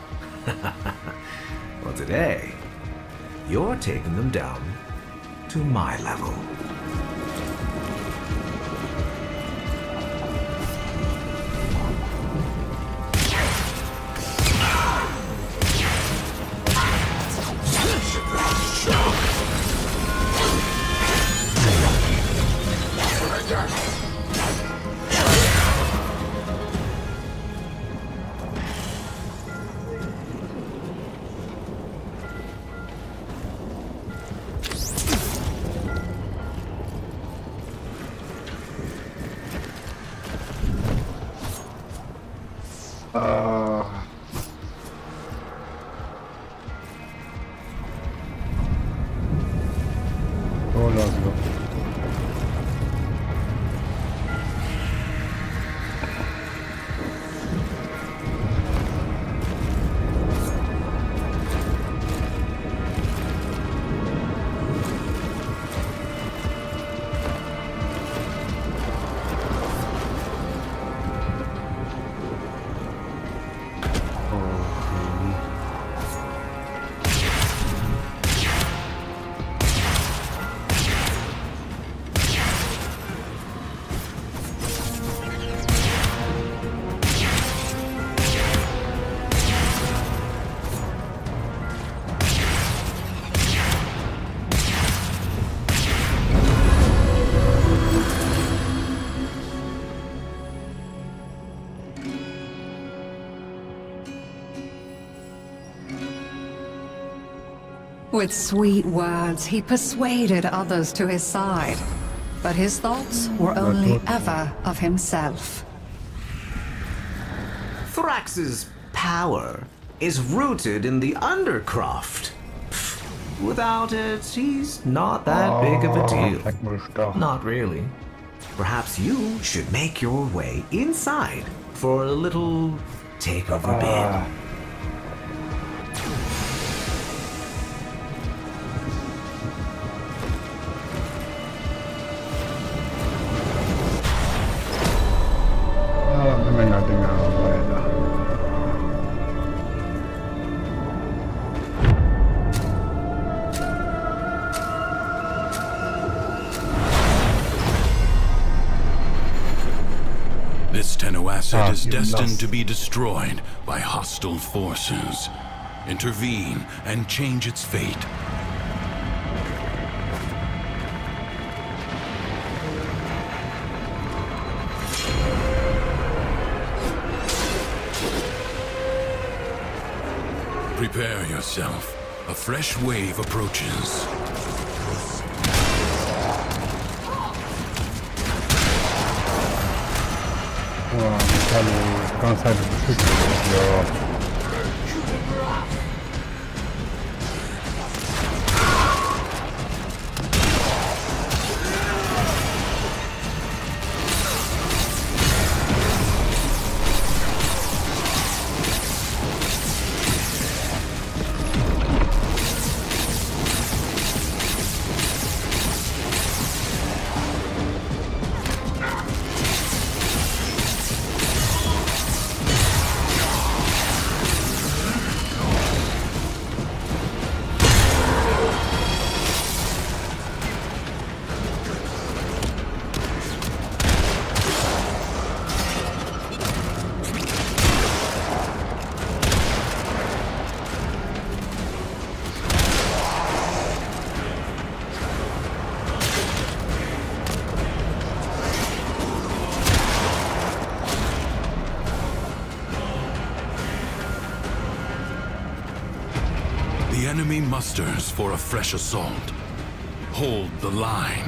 Well, today, you're taking them down to my level. With sweet words, he persuaded others to his side. But his thoughts were only ever of himself. Thrax's power is rooted in the Undercroft. Without it, he's not that big of a deal. Not really. Perhaps you should make your way inside for a little takeover bid. This Tennoacid is destined to be destroyed by hostile forces. Intervene and change its fate. Prepare yourself. A fresh wave approaches. The enemy musters for a fresh assault. Hold the line.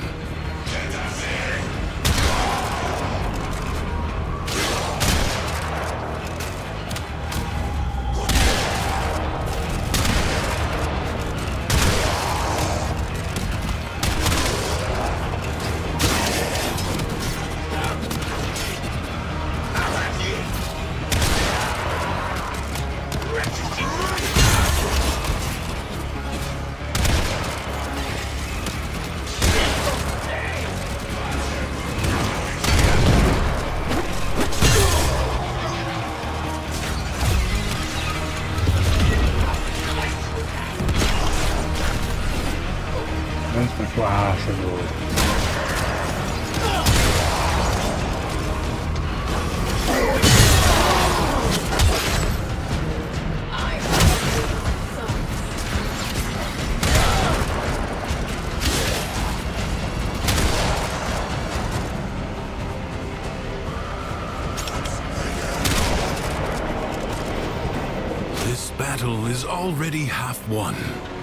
This battle is already half won.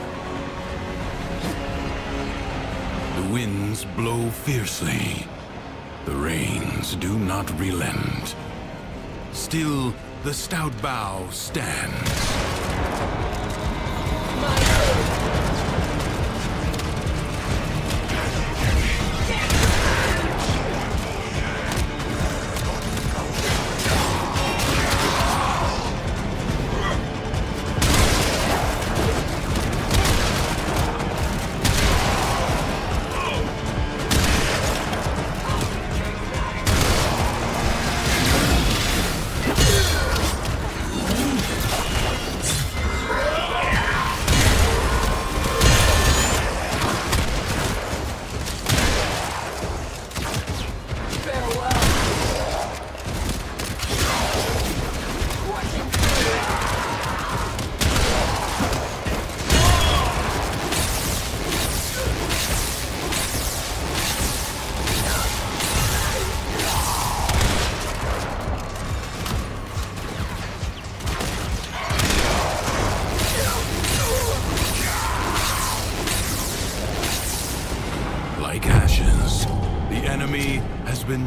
The winds blow fiercely. The rains do not relent. Still, the stout bow stands.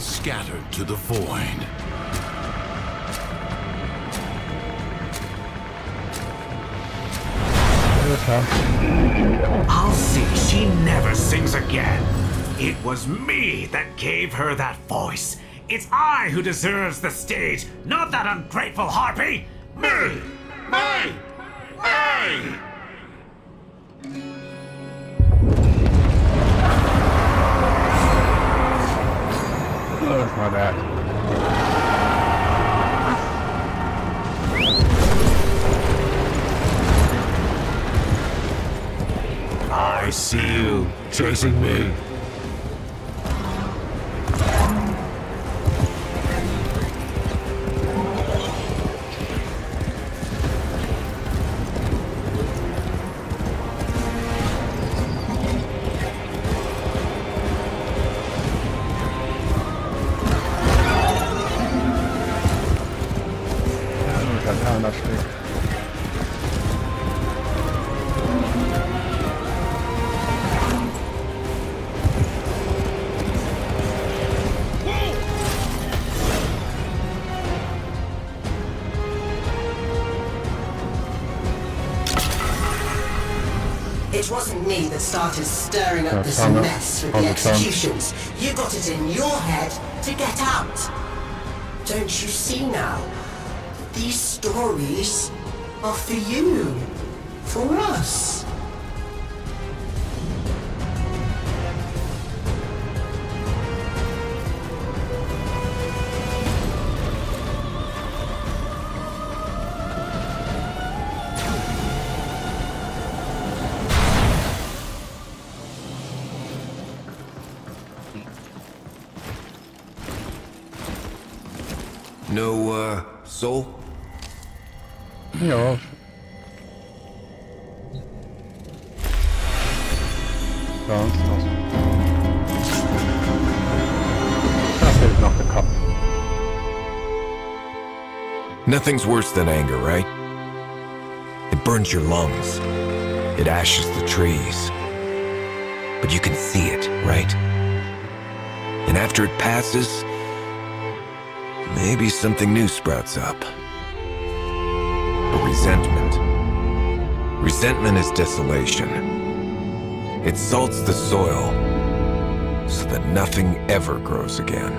scattered to the void. I'll see she never sings again. It was me that gave her that voice. It's I who deserves the stage, not that ungrateful harpy. Me! Me! Me! Oh, that's my bad. I see you chasing me. It wasn't me that started stirring up this mess with the executions. You got it in your head to get out. Don't you see now? These stories are for you. For us. No, soul? Ja. Ganz awesome. That is not the cup. Nothing's worse than anger, right? It burns your lungs. It ashes the trees. But you can see it, right? And after it passes, maybe something new sprouts up. But resentment. Resentment is desolation. It salts the soil so that nothing ever grows again.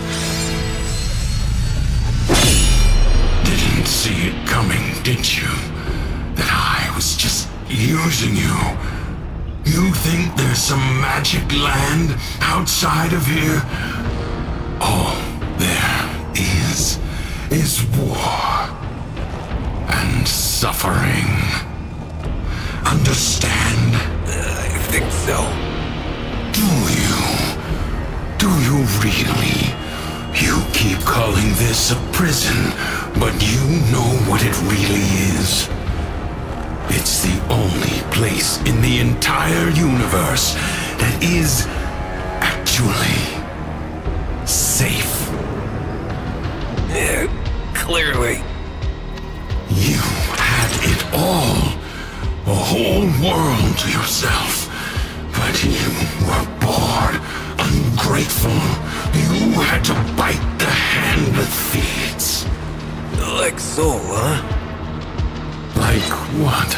Didn't see it coming, did you? That I was just using you. You think there's some magic land outside of here? All there is war and suffering. Understand? I think so. Do you? Do you really? You keep calling this a prison, but you know what it really is. It's the only place in the entire universe that is actually safe. Yeah, clearly. You had it all. A whole world to yourself. But you were bored, ungrateful. You had to bite the hand that feeds. Like Soul, huh? Like what?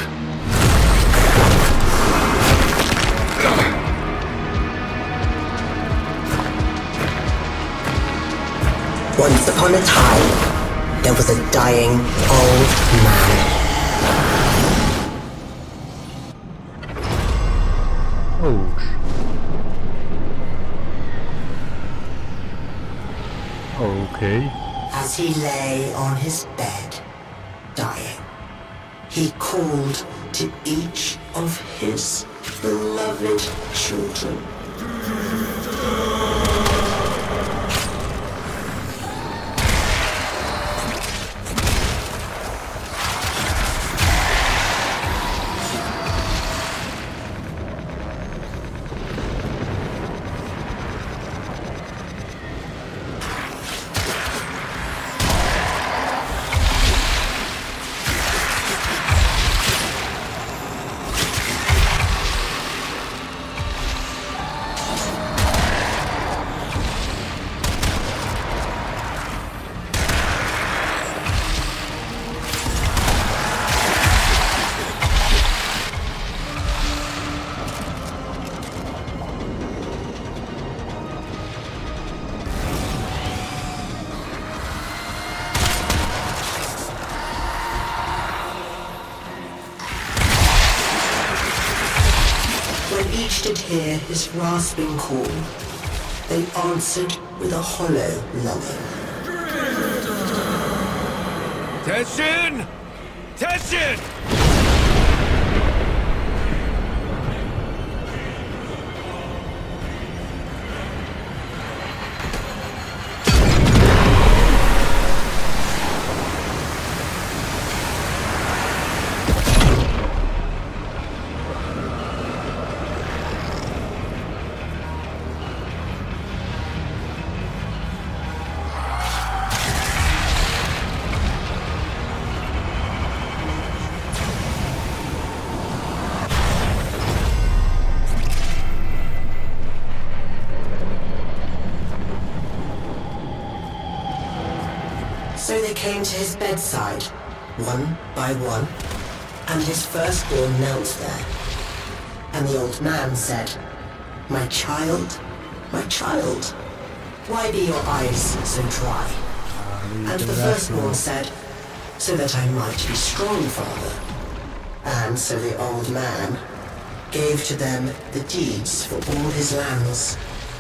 Once upon a time, there was a dying old man. Okay. As he lay on his bed, dying, he called to each of his beloved children. could hear his rasping call, they answered with a hollow longing. Teshin! Teshin! So they came to his bedside, one by one, and his firstborn knelt there. And the old man said, my child, why be your eyes so dry? And the firstborn said, so that I might be strong, father. And so the old man gave to them the deeds for all his lands.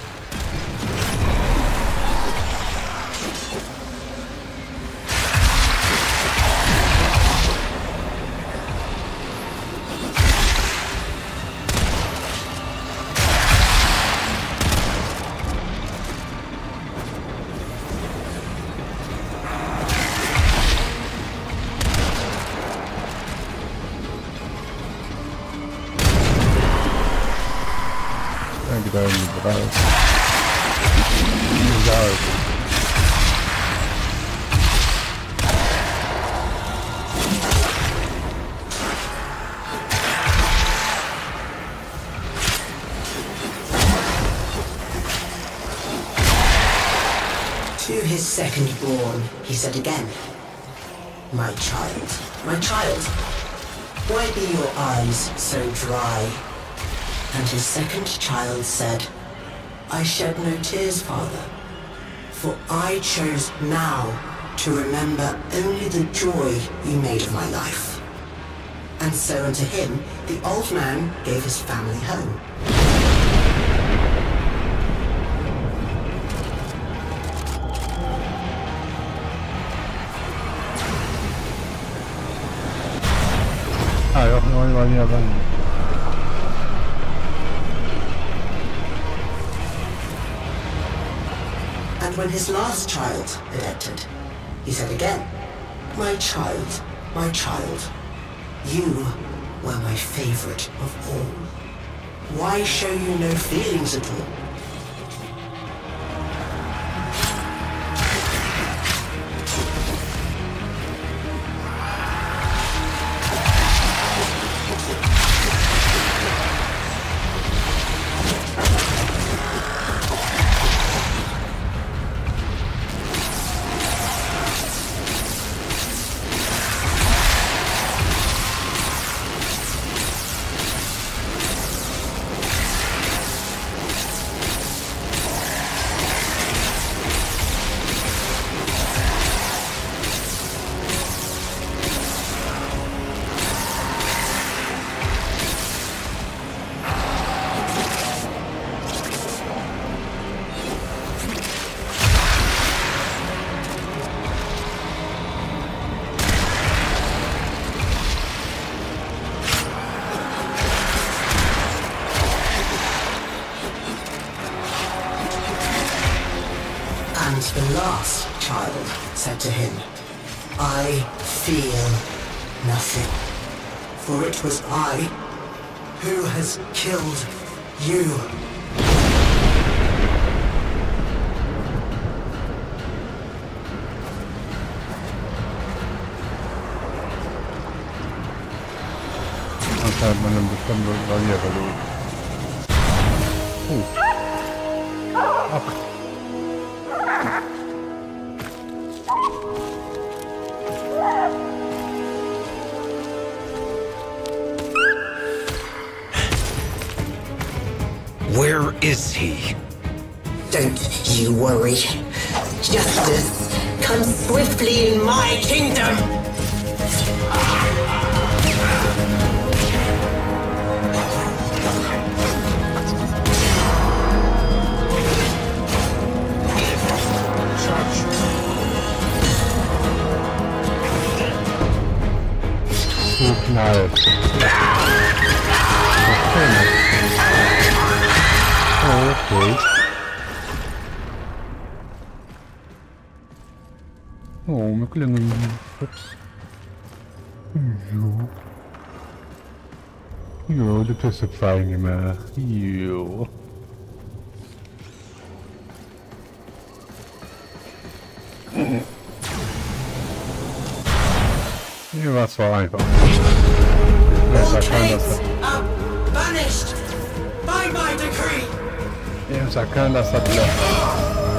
To his second-born, he said again, my child, why be your eyes so dry? And his second child said, I shed no tears, father, for I chose now to remember only the joy you made of my life. And so unto him the old man gave his family home. And when his last child had entered, he said again, my child, you were my favorite of all. Why show you no feelings at all? And the last child said to him, I feel nothing, for it was I who has killed you. Where is he? Don't you worry. Justice comes swiftly in my kingdom. No. Oh, okay. Oh, mijn klingen. Jo. Jo, dit is het fijn niet meer. Jo. Hier was wel einfach. All chains are banished by my decree. Ja, zij kan dat lukken.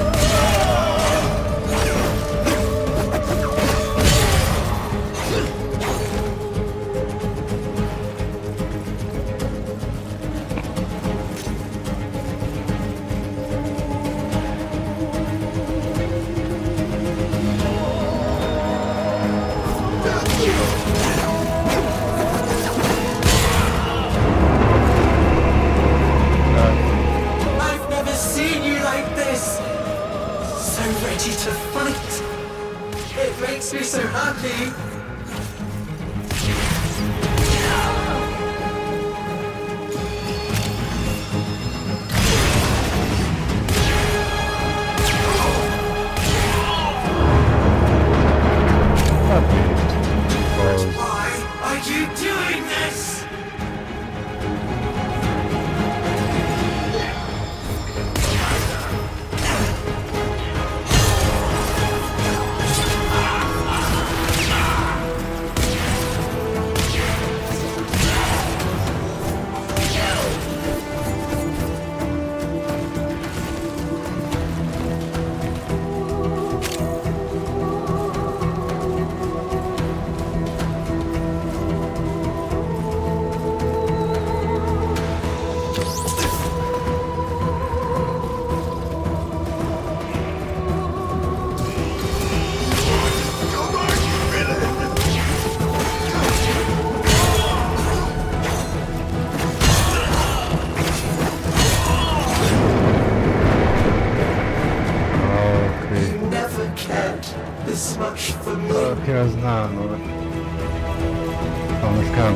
Ja, znano. Anders kan.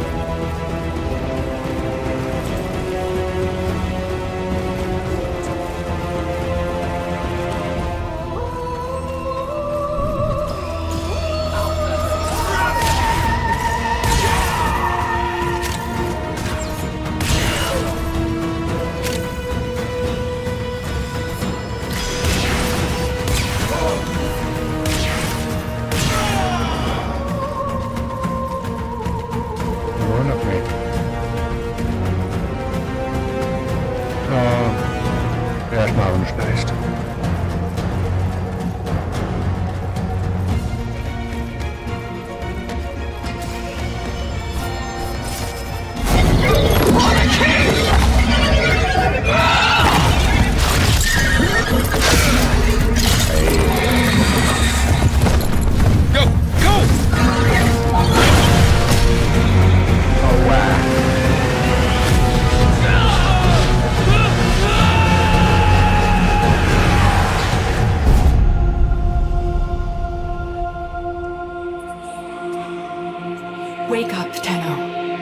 Wake up, Tenno.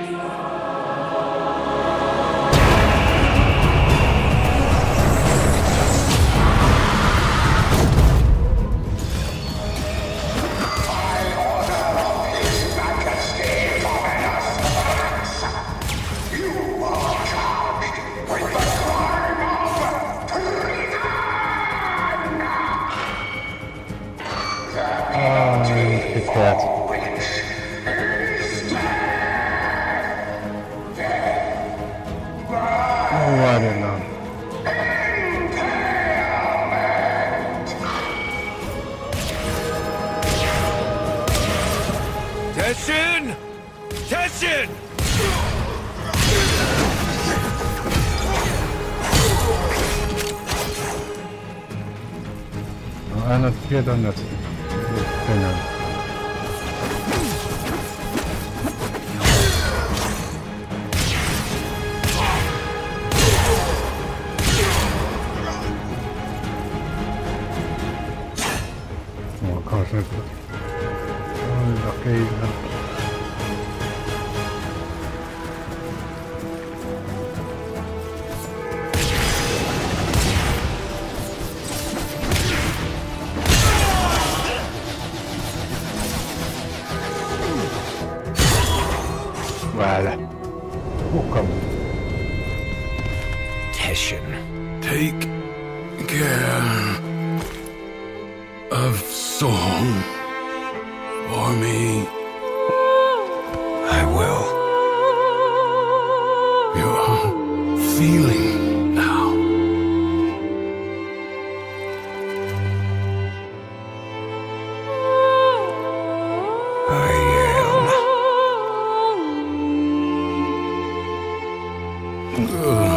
Teshin! Teshin! Ana twierdza net. Oh, kanske inte. Okej. päälle. Hukka. Teshin. Take care of Song for me. I will. You're feeling now. I am. Good.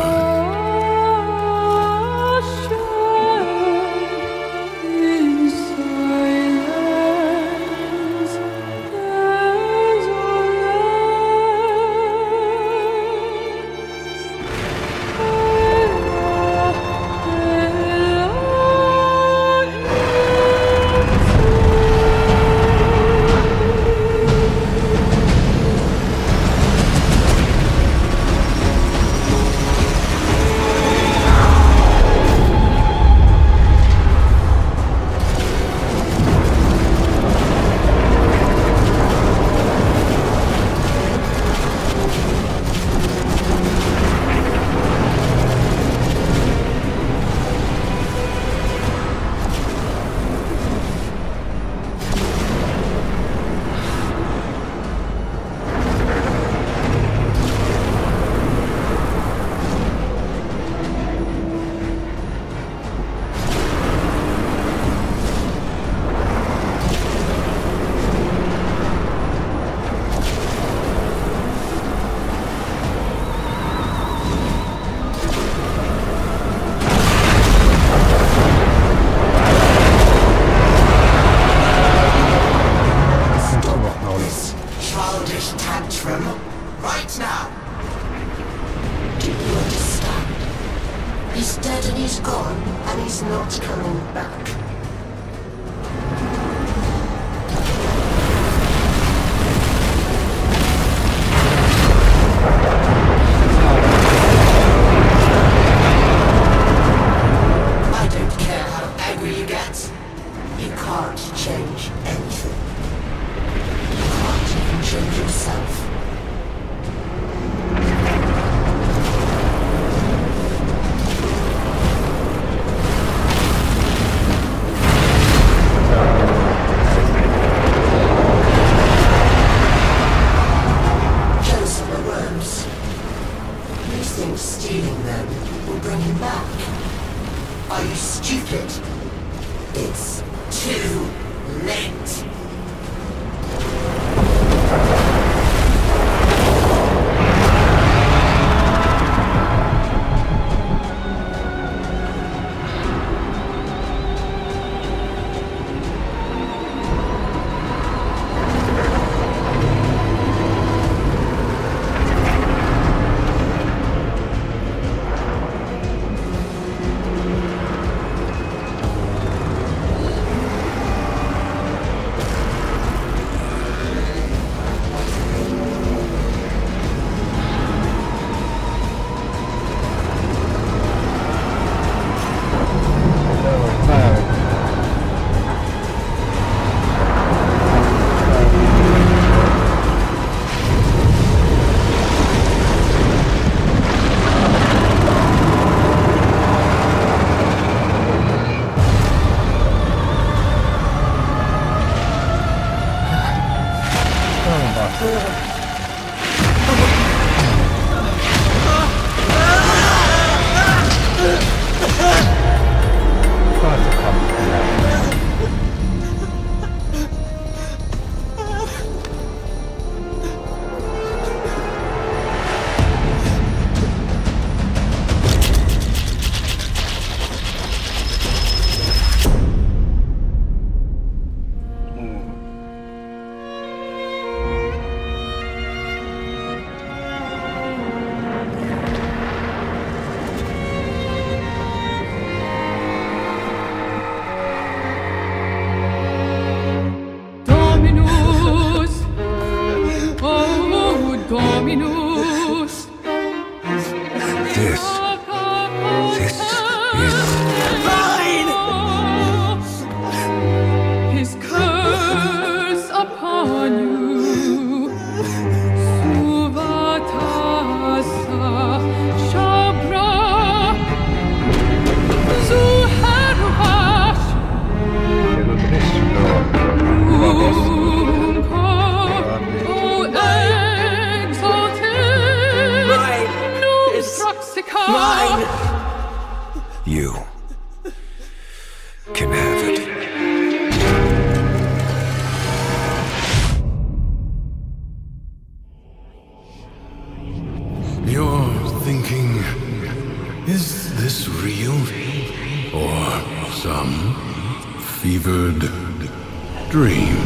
dream.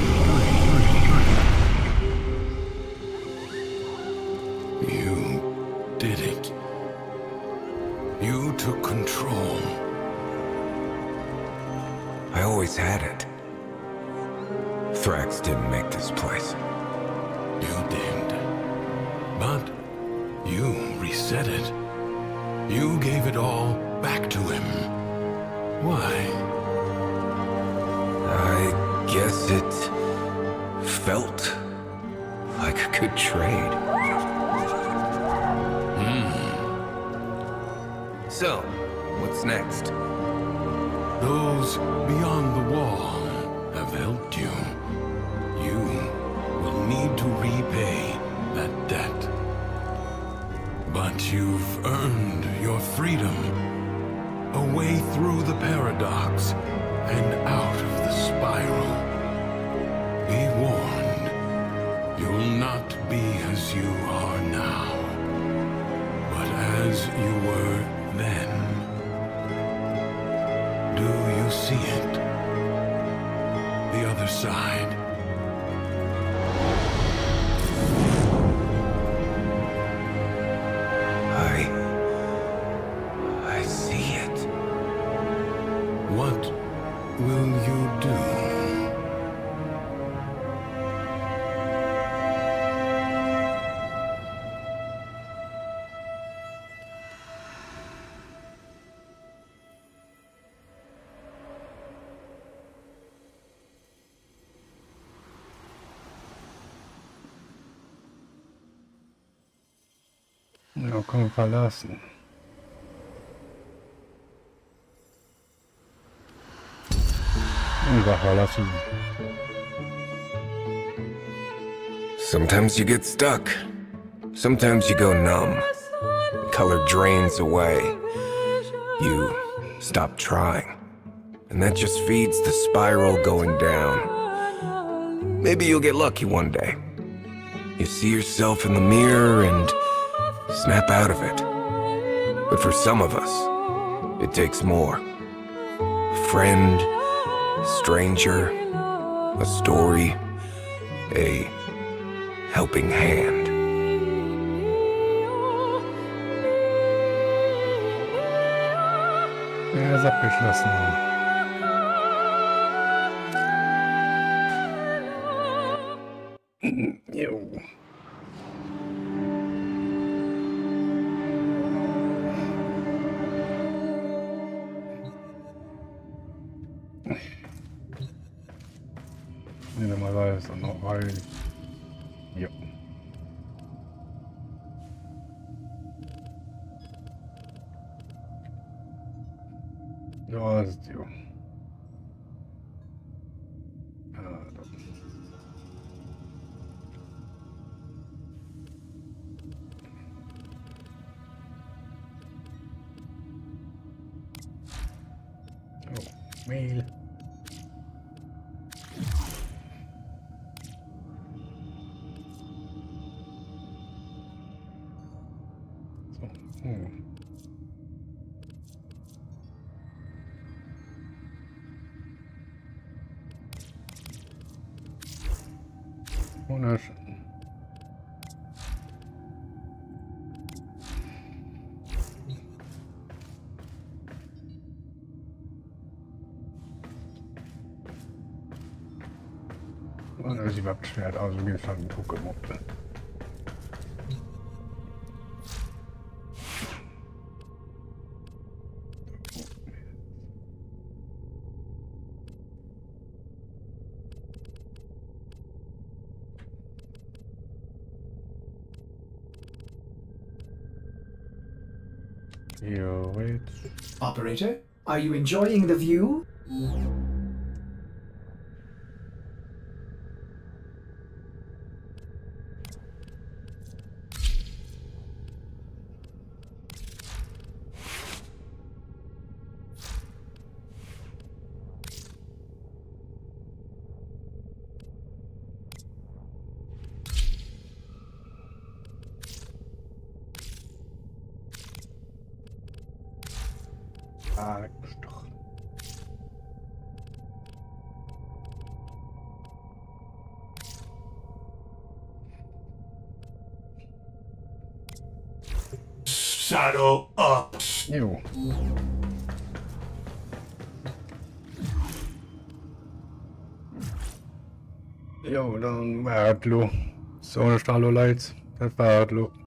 You did it. You took control. I always had it. Thrax didn't make this place. You did. But you reset it. You gave it all back to him. Why? I guess it felt like a good trade. So, what's next? Those beyond the wall have helped you. You will need to repay that debt. But you've earned your freedom. A way through the paradox and out of the spiral. Be warned, you'll not be as you are now, but as you were then. Do you see it? The other side. I see it. What will you do? Ja, komm, verlassen. Einfach verlassen. Sometimes you get stuck. Sometimes you go numb. The color drains away. You stop trying. And that just feeds the spiral going down. Maybe you'll get lucky one day. You see yourself in the mirror and snap out of it. But for some of us, it takes more. A friend, a stranger, a story, a helping hand. Er ist abgeschlossen. Jo. Normalerweise noch rein. Ja. Ja, das ist die. Oh, Mail. Wunderschön. Und er sieht abgeschwert aus, wie es halt ein Pokémon. Wait. Operator, are you enjoying the view? Gestochen. Saddle up! Jó. Jó, dan vártló. Szóval álló lights. Tehát vártló.